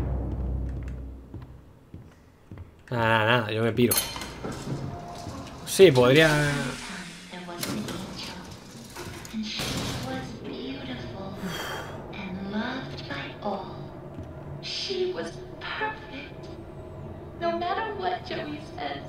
Speaker 1: Nada, yo me piro. Sí, podría...
Speaker 5: There was an angel, and she was beautiful and loved by all. She was perfect, no matter what Joey says.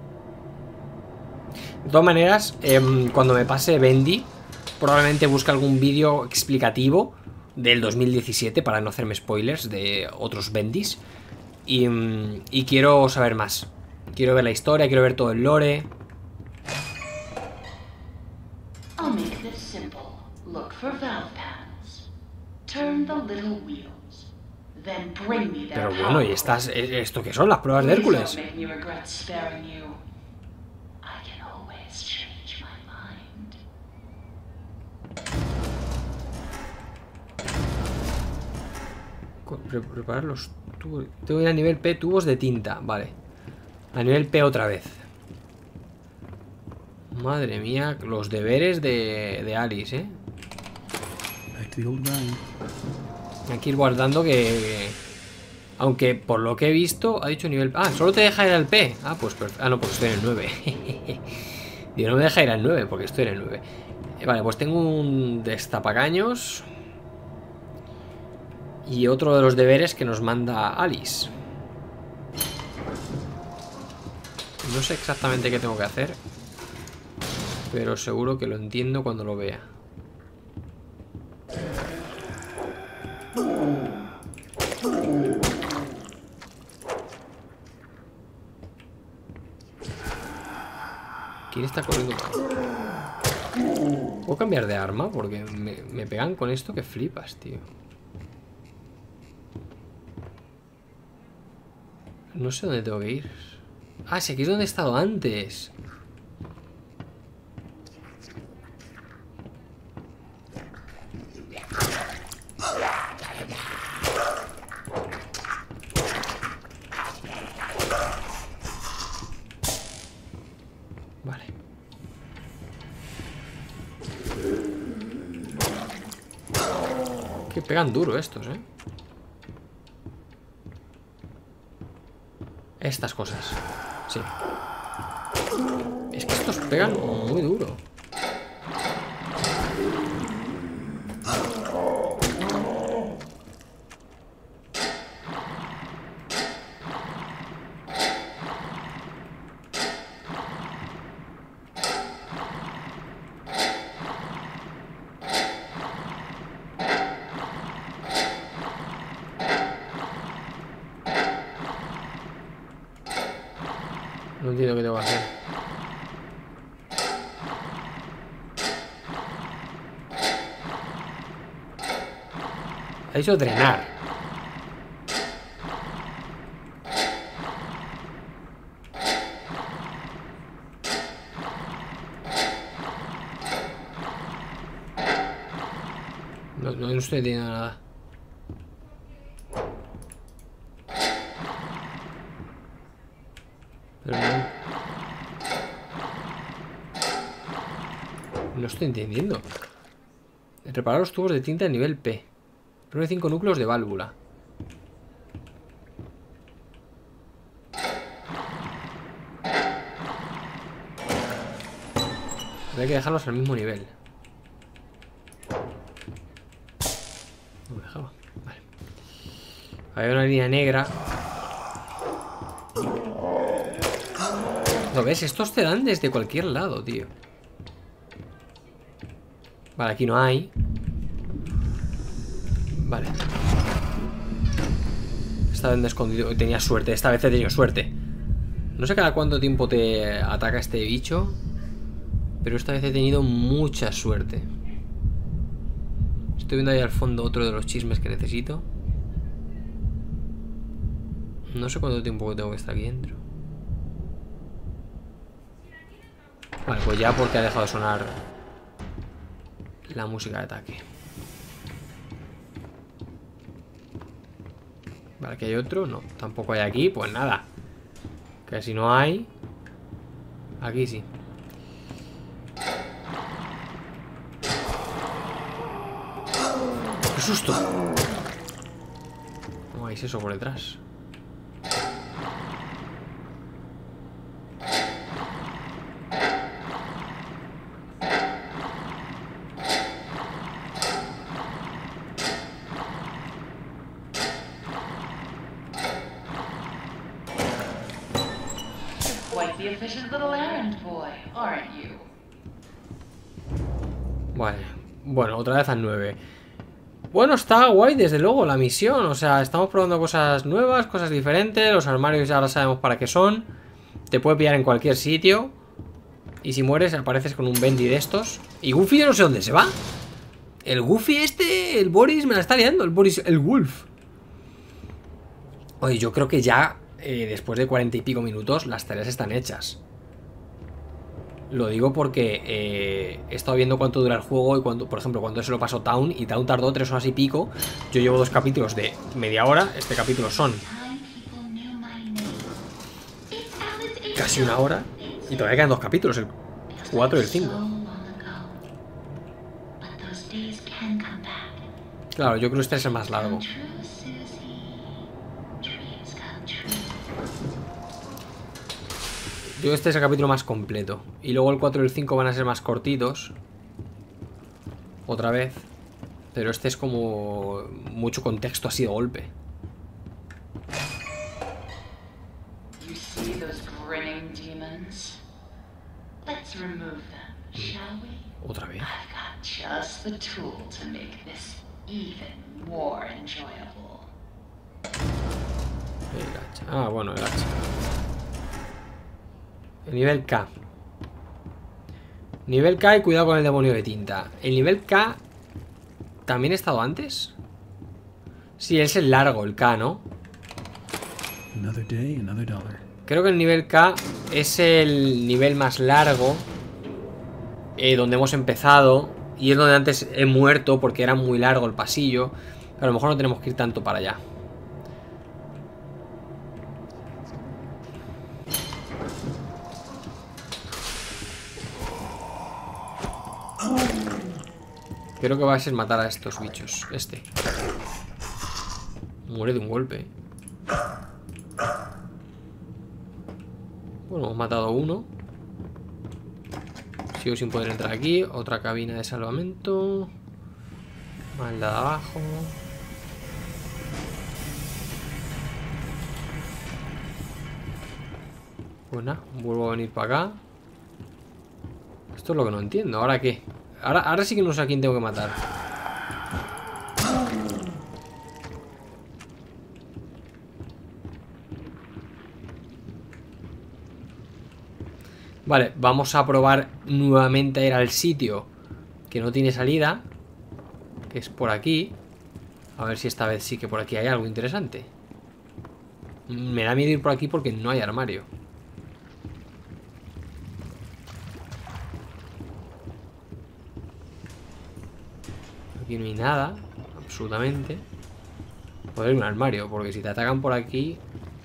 Speaker 1: De todas maneras, cuando me pase Bendy, probablemente busque algún vídeo explicativo del 2017 para no hacerme spoilers de otros Bendys. Y quiero saber más. Quiero ver la historia, quiero ver todo el lore.
Speaker 5: I'll make this simple. Look for valve panels. Turn the little wheels. Then bring me their
Speaker 1: Pero bueno, ¿y esto qué son? ¿Las pruebas de Hércules?
Speaker 5: Make me regret sparing you. I can always change my mind.
Speaker 1: Preparar los tubos. Tengo que ir a nivel P, tubos de tinta. Vale. A nivel P otra vez. Madre mía, los deberes de Alice, ¿eh?
Speaker 2: Back to the old grind.
Speaker 1: Hay que ir guardando que... Aunque por lo que he visto ha dicho nivel... Ah, solo te deja ir al P. Ah, pues perfecto. Ah, no, porque estoy en el 9. Digo, no me deja ir al 9 porque estoy en el 9. Vale, pues tengo un destapacaños. Y otro de los deberes que nos manda Alice. No sé exactamente qué tengo que hacer, pero seguro que lo entiendo cuando lo vea. ¿Quién está corriendo? ¿Puedo cambiar de arma? Porque me pegan con esto que flipas, tío. No sé dónde tengo que ir. Ah, sí, aquí es donde he estado antes. Vale. Que pegan duro estos, ¿eh? Estas cosas. Sí. Es que estos pegan muy duro. No entiendo qué tengo que hacer. Ha dicho drenar. No estoy entendiendo nada. Pero no estoy entendiendo. Reparar los tubos de tinta a nivel P. Reúne 5 núcleos de válvula. Hay que dejarlos al mismo nivel. No me dejaba. Vale. Hay una línea negra. ¿Lo ves? Estos te dan desde cualquier lado, tío. Vale, aquí no hay. Vale. Estaba en escondido. Tenía suerte. Esta vez he tenido suerte. No sé cada cuánto tiempo te ataca este bicho, pero esta vez he tenido mucha suerte. Estoy viendo ahí al fondo otro de los chismes que necesito. No sé cuánto tiempo tengo que estar aquí dentro. Vale, pues ya porque ha dejado de sonar la música de ataque. Vale, ¿que hay otro? No, tampoco hay aquí. Pues nada. Que si no hay... Aquí sí. ¡Qué susto! No hay eso por detrás.
Speaker 5: Quite the efficient little errand boy, aren't you?
Speaker 1: Vale. Bueno, otra vez al 9. Bueno, está guay desde luego la misión. O sea, estamos probando cosas nuevas, cosas diferentes. Los armarios ya ahora sabemos para qué son. Te puede pillar en cualquier sitio. Y si mueres apareces con un Bendy de estos. Y Goofy yo no sé dónde se va. El Goofy este, el Boris me la está liando. El Boris, el Wolf. Oye, yo creo que ya después de 40 y pico minutos las tareas están hechas. Lo digo porque he estado viendo cuánto dura el juego y cuánto, por ejemplo, cuando se lo pasó Town, y Town tardó 3 horas y pico. Yo llevo 2 capítulos de media hora. Este capítulo son casi 1 hora. Y todavía quedan 2 capítulos, el 4 y el 5. Claro, yo creo que este es el más largo. Yo este es el capítulo más completo. Y luego el 4 y el 5 van a ser más cortitos. Otra vez. Pero este es como mucho contexto así de golpe.
Speaker 5: You see those grinning demons? Let's remove them, shall we?
Speaker 1: Otra vez.
Speaker 5: I've got just the tool to make this even more enjoyable.
Speaker 1: El hacha. Ah, bueno, el hacha. El nivel K. Nivel K y cuidado con el demonio de tinta. El nivel K ¿también ha estado antes? Sí, es el largo, el K, ¿no?
Speaker 2: Another day, another dollar.
Speaker 1: Creo que el nivel K es el nivel más largo, donde hemos empezado. Y es donde antes he muerto porque era muy largo el pasillo. Pero a lo mejor no tenemos que ir tanto para allá. Creo que va a ser matar a estos bichos. Este muere de un golpe. Bueno, hemos matado uno. Sigo sin poder entrar aquí. Otra cabina de salvamento. Maldad de abajo. Pues nada, vuelvo a venir para acá. Esto es lo que no entiendo. ¿Ahora qué? Ahora sí que no sé a quién tengo que matar. Vale, vamos a probar nuevamente a ir al sitio que no tiene salida, que es por aquí. A ver si esta vez sí que por aquí hay algo interesante. Me da miedo ir por aquí porque no hay armario. Aquí no hay nada, absolutamente. Puede haber un armario, porque si te atacan por aquí...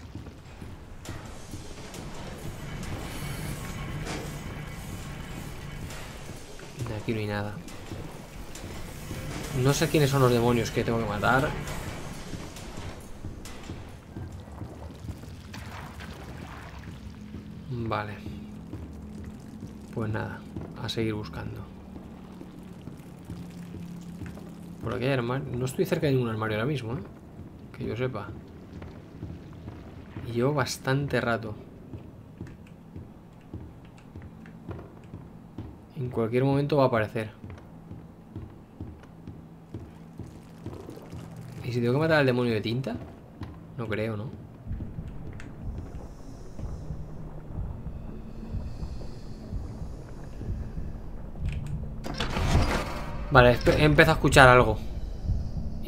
Speaker 1: Aquí no hay nada. No sé quiénes son los demonios que tengo que matar. Vale. Pues nada, a seguir buscando. Por aquí hay armario. No estoy cerca de ningún armario ahora mismo, ¿eh? Que yo sepa. Y llevo bastante rato. En cualquier momento va a aparecer. ¿Y si tengo que matar al demonio de tinta? No creo, ¿no? Vale, he empezado a escuchar algo.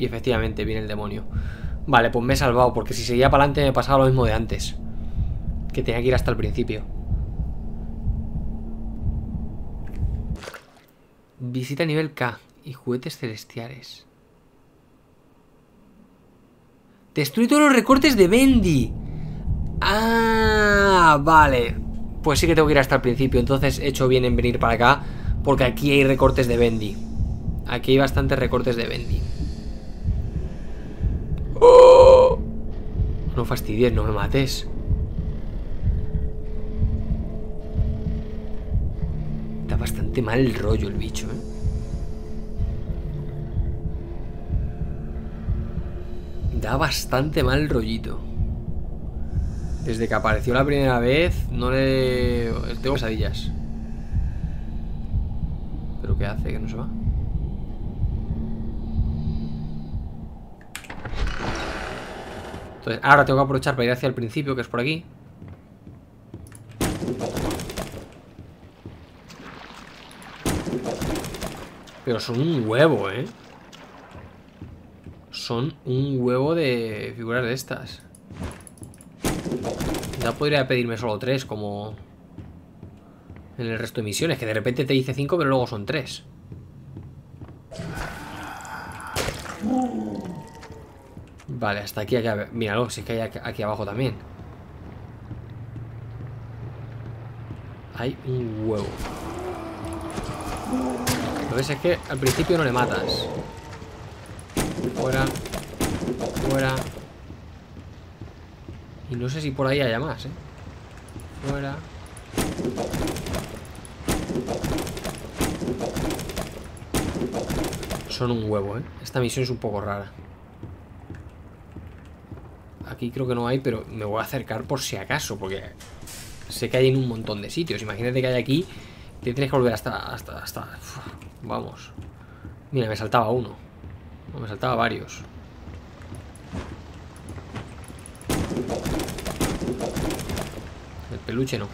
Speaker 1: Y efectivamente viene el demonio. Vale, pues me he salvado, porque si seguía para adelante me pasaba lo mismo de antes, que tenía que ir hasta el principio. Visita nivel K y juguetes celestiales. Destruye todos los recortes de Bendy. Ah, vale. Pues sí que tengo que ir hasta el principio. Entonces he hecho bien en venir para acá, porque aquí hay recortes de Bendy. Aquí hay bastantes recortes de Bendy. ¡Oh! No fastidies, no me mates. Da bastante mal rollo el bicho, ¿eh? Da bastante mal rollito. Desde que apareció la primera vez, no le... Tengo pesadillas. ¿Pero qué hace? Que no se va. Entonces, ahora tengo que aprovechar para ir hacia el principio, que es por aquí. Pero son un huevo, ¿eh? Son un huevo de figuras de estas. Ya podría pedirme solo 3, como en el resto de misiones, que de repente te dice 5, pero luego son 3. Vale, hasta aquí, míralo, si es que hay aquí abajo también. Hay un huevo. Lo que ves es que al principio no le matas. Fuera. Fuera. Y no sé si por ahí haya más, ¿eh? Fuera. Son un huevo, ¿eh? Esta misión es un poco rara. Aquí creo que no hay, pero me voy a acercar por si acaso, porque sé que hay en un montón de sitios. Imagínate que hay aquí, te tienes que volver hasta... Vamos. Mira, me saltaba uno. No, me saltaba varios. El peluche no.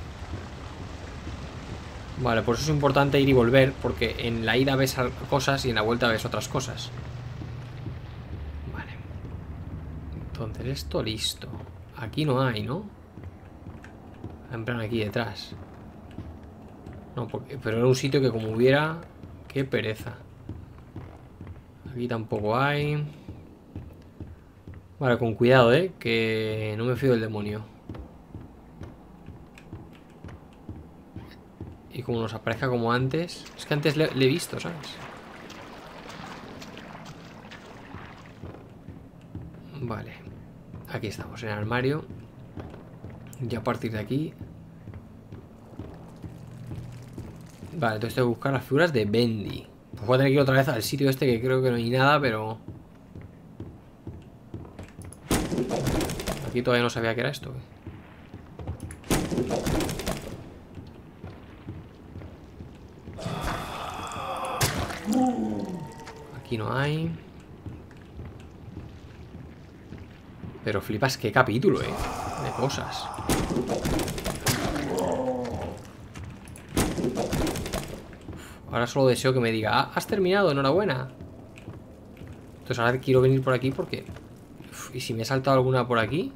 Speaker 1: Vale, por eso es importante ir y volver, porque en la ida ves cosas y en la vuelta ves otras cosas. Vale. Entonces esto listo. Aquí no hay, ¿no? En plan aquí detrás. No, pero era un sitio que como hubiera... Qué pereza. Aquí tampoco hay. Vale, con cuidado, que no me fío del demonio. Y como nos aparezca como antes. Es que antes le he visto, ¿sabes? Vale. Aquí estamos, en el armario. Y a partir de aquí... Vale, entonces tengo que buscar las figuras de Bendy. Pues voy a tener que ir otra vez al sitio este, que creo que no hay nada, pero... Aquí todavía no sabía que era esto. Aquí no hay. Pero flipas, qué capítulo, de cosas. Ahora solo deseo que me diga: ah, has terminado, enhorabuena. Entonces ahora quiero venir por aquí porque... ¿Y si me he saltado alguna por aquí?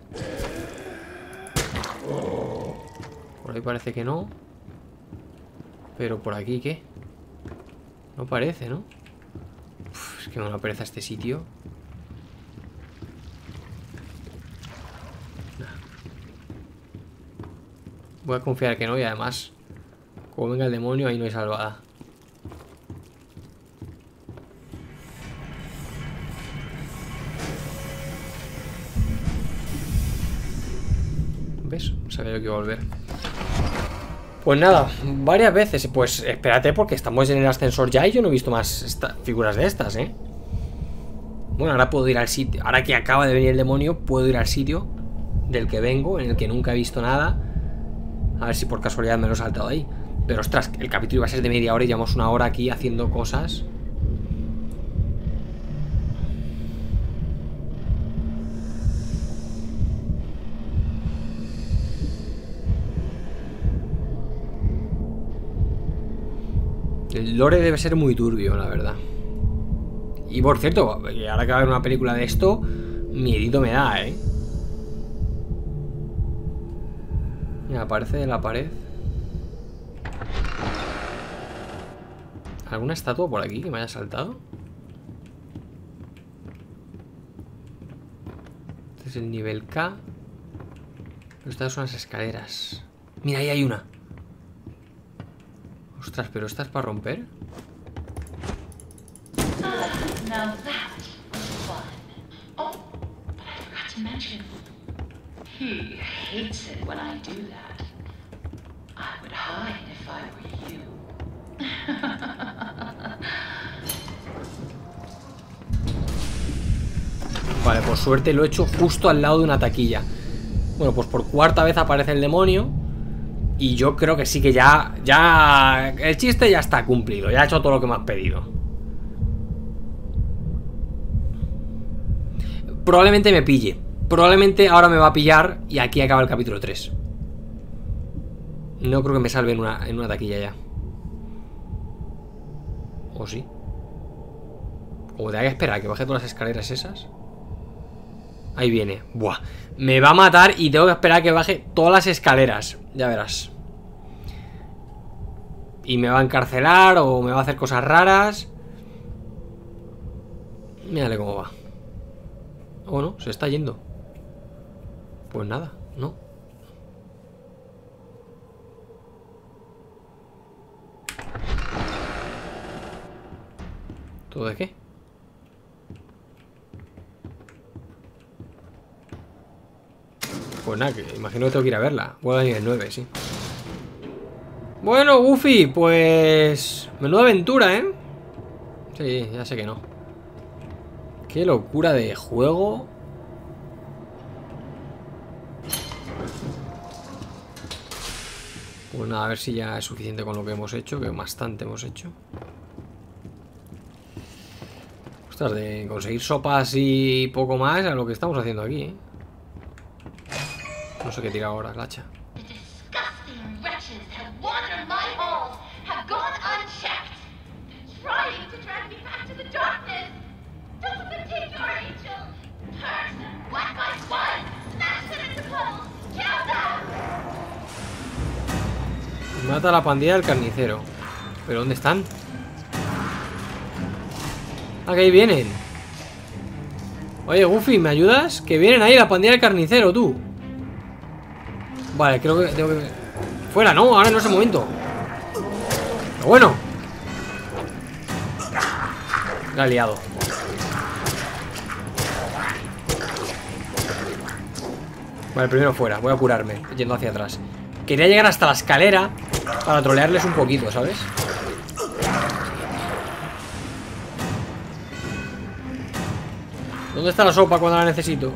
Speaker 1: Por ahí parece que no. Pero por aquí, ¿qué? No parece, ¿no? Es que me da pereza este sitio. Voy a confiar que no, y además, como venga el demonio, ahí no hay salvada. ¿Ves? Sabía yo que iba a volver. Pues nada, varias veces. Pues espérate, porque estamos en el ascensor ya y yo no he visto más figuras de estas, ¿eh? Bueno, ahora puedo ir al sitio. Ahora que acaba de venir el demonio, puedo ir al sitio del que vengo, en el que nunca he visto nada. A ver si por casualidad me lo he saltado ahí. Pero ostras, el capítulo iba a ser de media hora y llevamos una hora aquí haciendo cosas. El lore debe ser muy turbio, la verdad. Y por cierto, ahora que va a haber una película de esto, miedito me da, ¿eh? Mira, aparece de la pared. ¿Alguna estatua por aquí que me haya saltado? Este es el nivel K. Estas son las escaleras. Mira, ahí hay una. Ostras, pero esta es para romper.
Speaker 5: Now that was fun. Oh, but I forgot to mention. He hates it when I do that. I would hide if I were you.
Speaker 1: Vale, por suerte lo he hecho justo al lado de una taquilla. Bueno, pues por cuarta vez aparece el demonio. Y yo creo que sí que ya el chiste ya está cumplido. Ya he hecho todo lo que me has pedido. Probablemente me pille. Probablemente ahora me va a pillar. Y aquí acaba el capítulo 3. No creo que me salve en una taquilla ya. ¿O sí? O tenga que esperar a que baje todas las escaleras esas. Ahí viene. Buah. Me va a matar y tengo que esperar a que baje todas las escaleras. Ya verás. Y me va a encarcelar o me va a hacer cosas raras. Mírale cómo va. Oh, no, se está yendo. Pues nada, no. ¿Todo de qué? Pues nada, que imagino que tengo que ir a verla. Vuelvo a nivel 9, sí. Bueno, Goofy, pues... menuda aventura, ¿eh? Sí, ya sé que no. Qué locura de juego. Pues nada, a ver si ya es suficiente con lo que hemos hecho. Que bastante hemos hecho. Ostras, de conseguir sopas y poco más a lo que estamos haciendo aquí, ¿eh? No sé qué tirar ahora, Lacha.
Speaker 5: The disgusting wretches have wandered my halls, have gone unchecked. They're trying to drag me back to the darkness. Don't let them take your angel. Person, one by one, smash them into puddles. Kill them.
Speaker 1: Mata a la pandilla del carnicero. ¿Pero dónde están? Ah, que ahí vienen. Oye, Goofy, ¿me ayudas? Que vienen ahí la pandilla del carnicero, tú. Vale, creo que tengo que... Fuera, no, ahora no es el momento. Pero bueno. La he liado. Vale, primero fuera, voy a curarme yendo hacia atrás. Quería llegar hasta la escalera para trolearles un poquito, ¿sabes? ¿Dónde está la sopa cuando la necesito?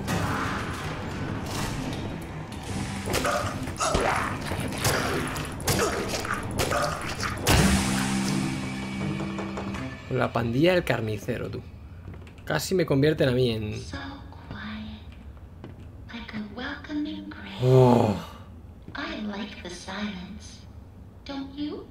Speaker 1: La pandilla del carnicero, tú. Casi me convierten a mí en...
Speaker 5: So quiet, like a welcoming grave.
Speaker 1: Oh.
Speaker 5: I like the silence. Don't you?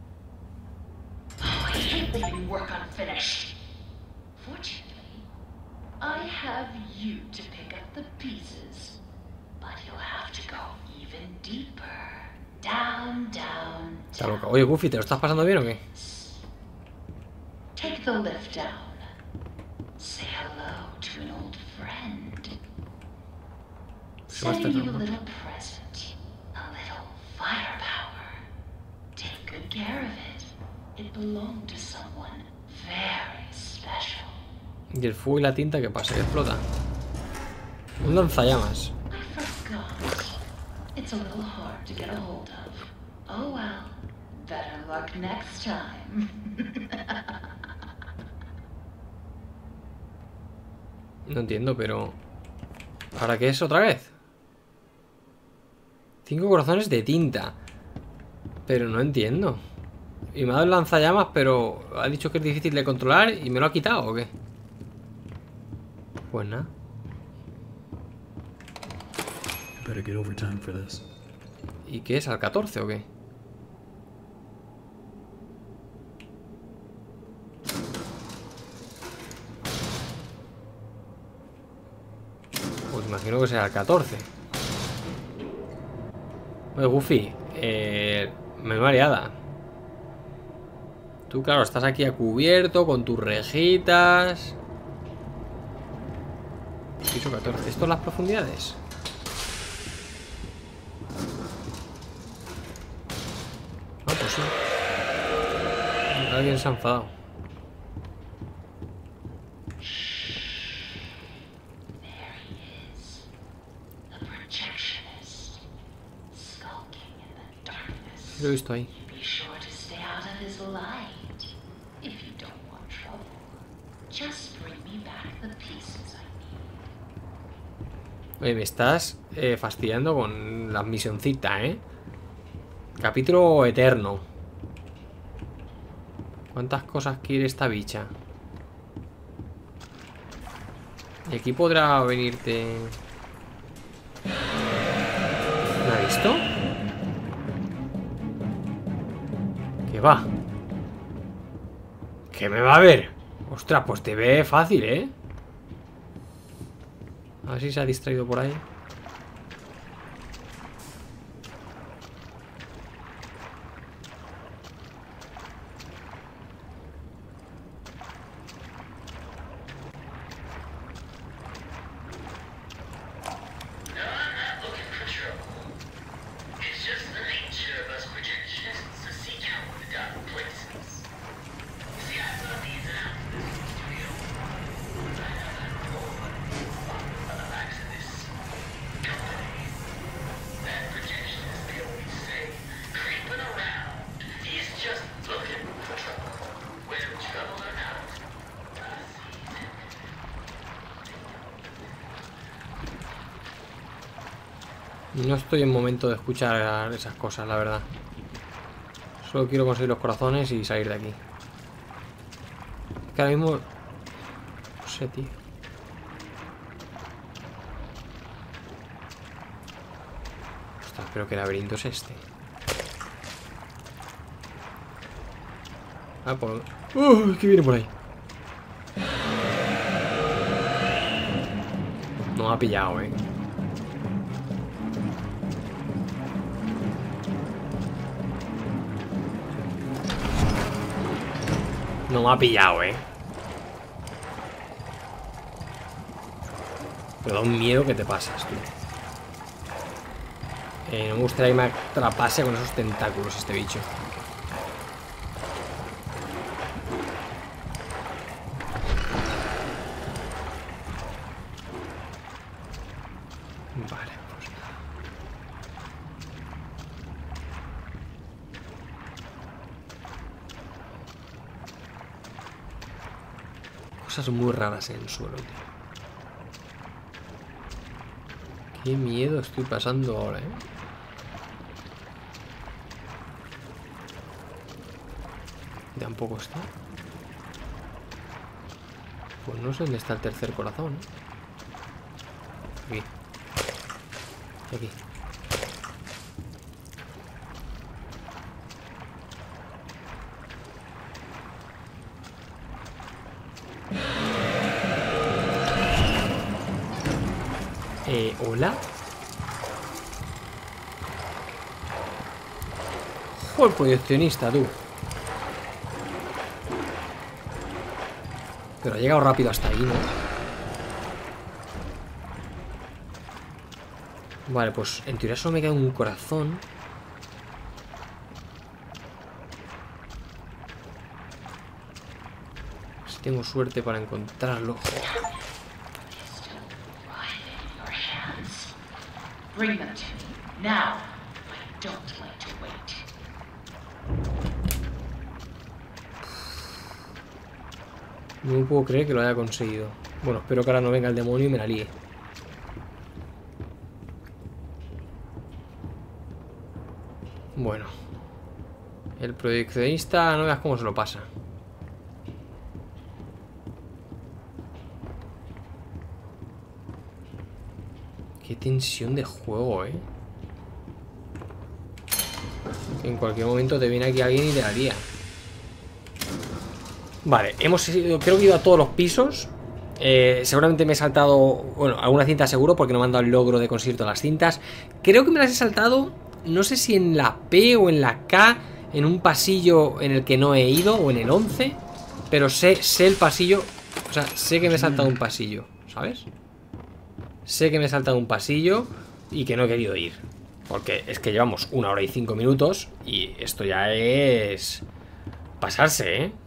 Speaker 5: Oh, I hate leaving work unfinished. Fortunately, I have you to pick up the pieces. But you'll have to go even deeper. Down, down,
Speaker 1: Está loca. Oye, Goofy, ¿te lo estás pasando bien o qué?
Speaker 5: Take the lift down. Say hello to an old friend. Sending you a little present. A little firepower. Take good care of it. It belonged to someone very special.
Speaker 1: ¿Y el fuego y la tinta qué pasa? ¿Que explota? Un lanzallamas.
Speaker 5: I forgot. It's a little hard to get a hold of. Oh well. Better luck next time.
Speaker 1: No entiendo, pero... ¿Ahora qué es otra vez? 5 corazones de tinta. Pero no entiendo. Y me ha dado el lanzallamas, pero ha dicho que es difícil de controlar y me lo ha quitado, ¿o qué? Pues nada.
Speaker 2: Better get overtime for this.
Speaker 1: ¿Y qué es? ¿Al 14 o qué? Imagino que será el 14. Oye, Goofy, me he mareada. Tú, claro, estás aquí a cubierto con tus rejitas. Piso 14. ¿Esto es las profundidades? Ah, pues sí. Alguien se ha enfadado. Lo he visto ahí. Oye, me estás fastidiando con la misioncita, ¿eh? Capítulo eterno. ¿Cuántas cosas quiere esta bicha? ¿Y aquí podrá venirte? ¿Me ha visto? ¿Qué va? ¿Qué me va a ver? Ostras, pues te ve fácil, ¿eh? A ver si se ha distraído por ahí. No estoy en momento de escuchar esas cosas, la verdad. Solo quiero conseguir los corazones y salir de aquí. Es que ahora mismo... No sé, tío. Ostras, pero qué laberinto es este. Ah, por... ¿qué viene por ahí? No me ha pillado, No me ha pillado, Pero da un miedo que te pasas, tú. No me gustaría que me atrapase con esos tentáculos este bicho. Vale, pues nada. Cosas muy raras en el suelo, tío. Qué miedo estoy pasando ahora, Y tampoco está. Pues no sé dónde está el tercer corazón, Aquí. Aquí. ¿Hola? Joder, proyeccionista, tú. Pero ha llegado rápido hasta ahí, ¿no? Vale, pues en teoría solo me queda un corazón. Si tengo suerte para encontrarlo.
Speaker 5: Bring them to me now. I don't like to wait.
Speaker 1: No puedo creer que lo haya conseguido. Bueno, espero que ahora no venga el demonio y me la líe. Bueno. El proyeccionista no veas cómo se lo pasa. Qué tensión de juego, Que en cualquier momento te viene aquí alguien y te la lía. Vale, hemos ido, creo que he ido a todos los pisos. Seguramente me he saltado, bueno, alguna cinta seguro, porque no me han dado el logro de conseguir todas las cintas. Creo que me las he saltado, no sé si en la P o en la K, en un pasillo en el que no he ido, o en el 11. Pero sé el pasillo. O sea, sé que me he saltado un pasillo, ¿sabes? Sé que me he saltado un pasillo y que no he querido ir, porque es que llevamos 1 hora y 5 minutos y esto ya es pasarse, ¿eh?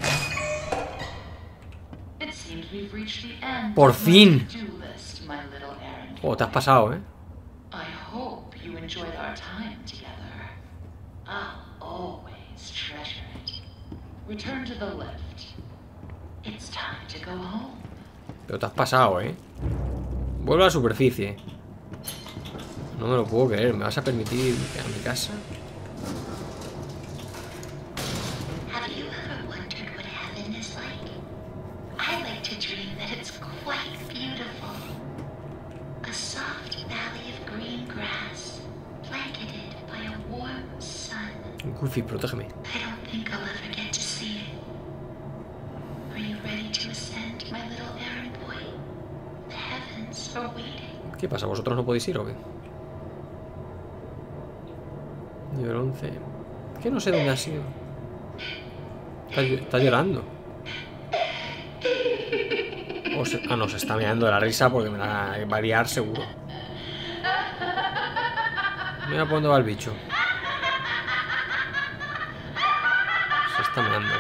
Speaker 1: Por fin. Oh, te has pasado, ¿eh? Pero te has pasado, ¿eh? Vuelvo a la superficie. No me lo puedo creer. ¿Me vas a permitir ir a mi casa? Goofy, protégeme. ¿Qué pasa? ¿Vosotros no podéis ir o qué? Nivel 11. Que no sé dónde ha sido. Está llorando. Ah, no, se está meando de la risa porque me la va a liar seguro. Mira por dónde va el bicho. Se está meando.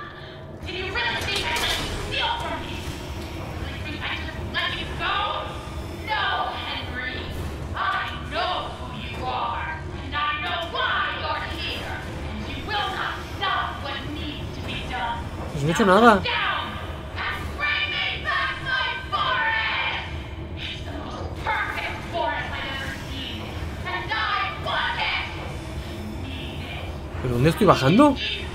Speaker 1: Pues no he hecho nada. ¿Pero dónde estoy bajando?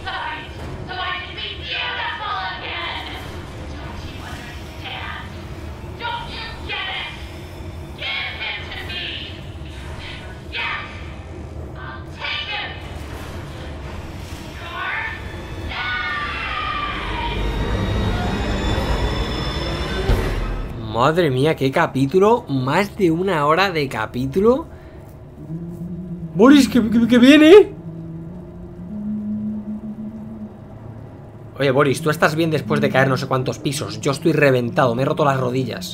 Speaker 1: Madre mía, qué capítulo. Más de 1 hora de capítulo. Boris, que viene. Oye, Boris, tú estás bien después de caer no sé cuántos pisos. Yo estoy reventado, me he roto las rodillas.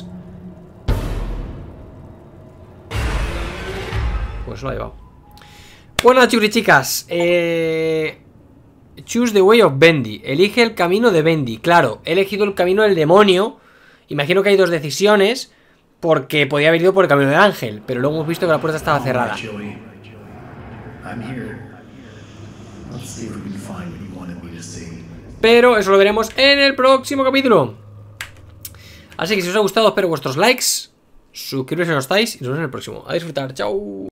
Speaker 1: Pues lo ha llevado. Bueno, chicos y chicas, choose the way of Bendy. Elige el camino de Bendy. Claro, he elegido el camino del demonio. Imagino que hay 2 decisiones, porque podía haber ido por el camino del ángel, pero luego hemos visto que la puerta estaba cerrada. Pero eso lo veremos en el próximo capítulo. Así que si os ha gustado, espero vuestros likes. Suscribiros si no estáis y nos vemos en el próximo. A disfrutar, chao.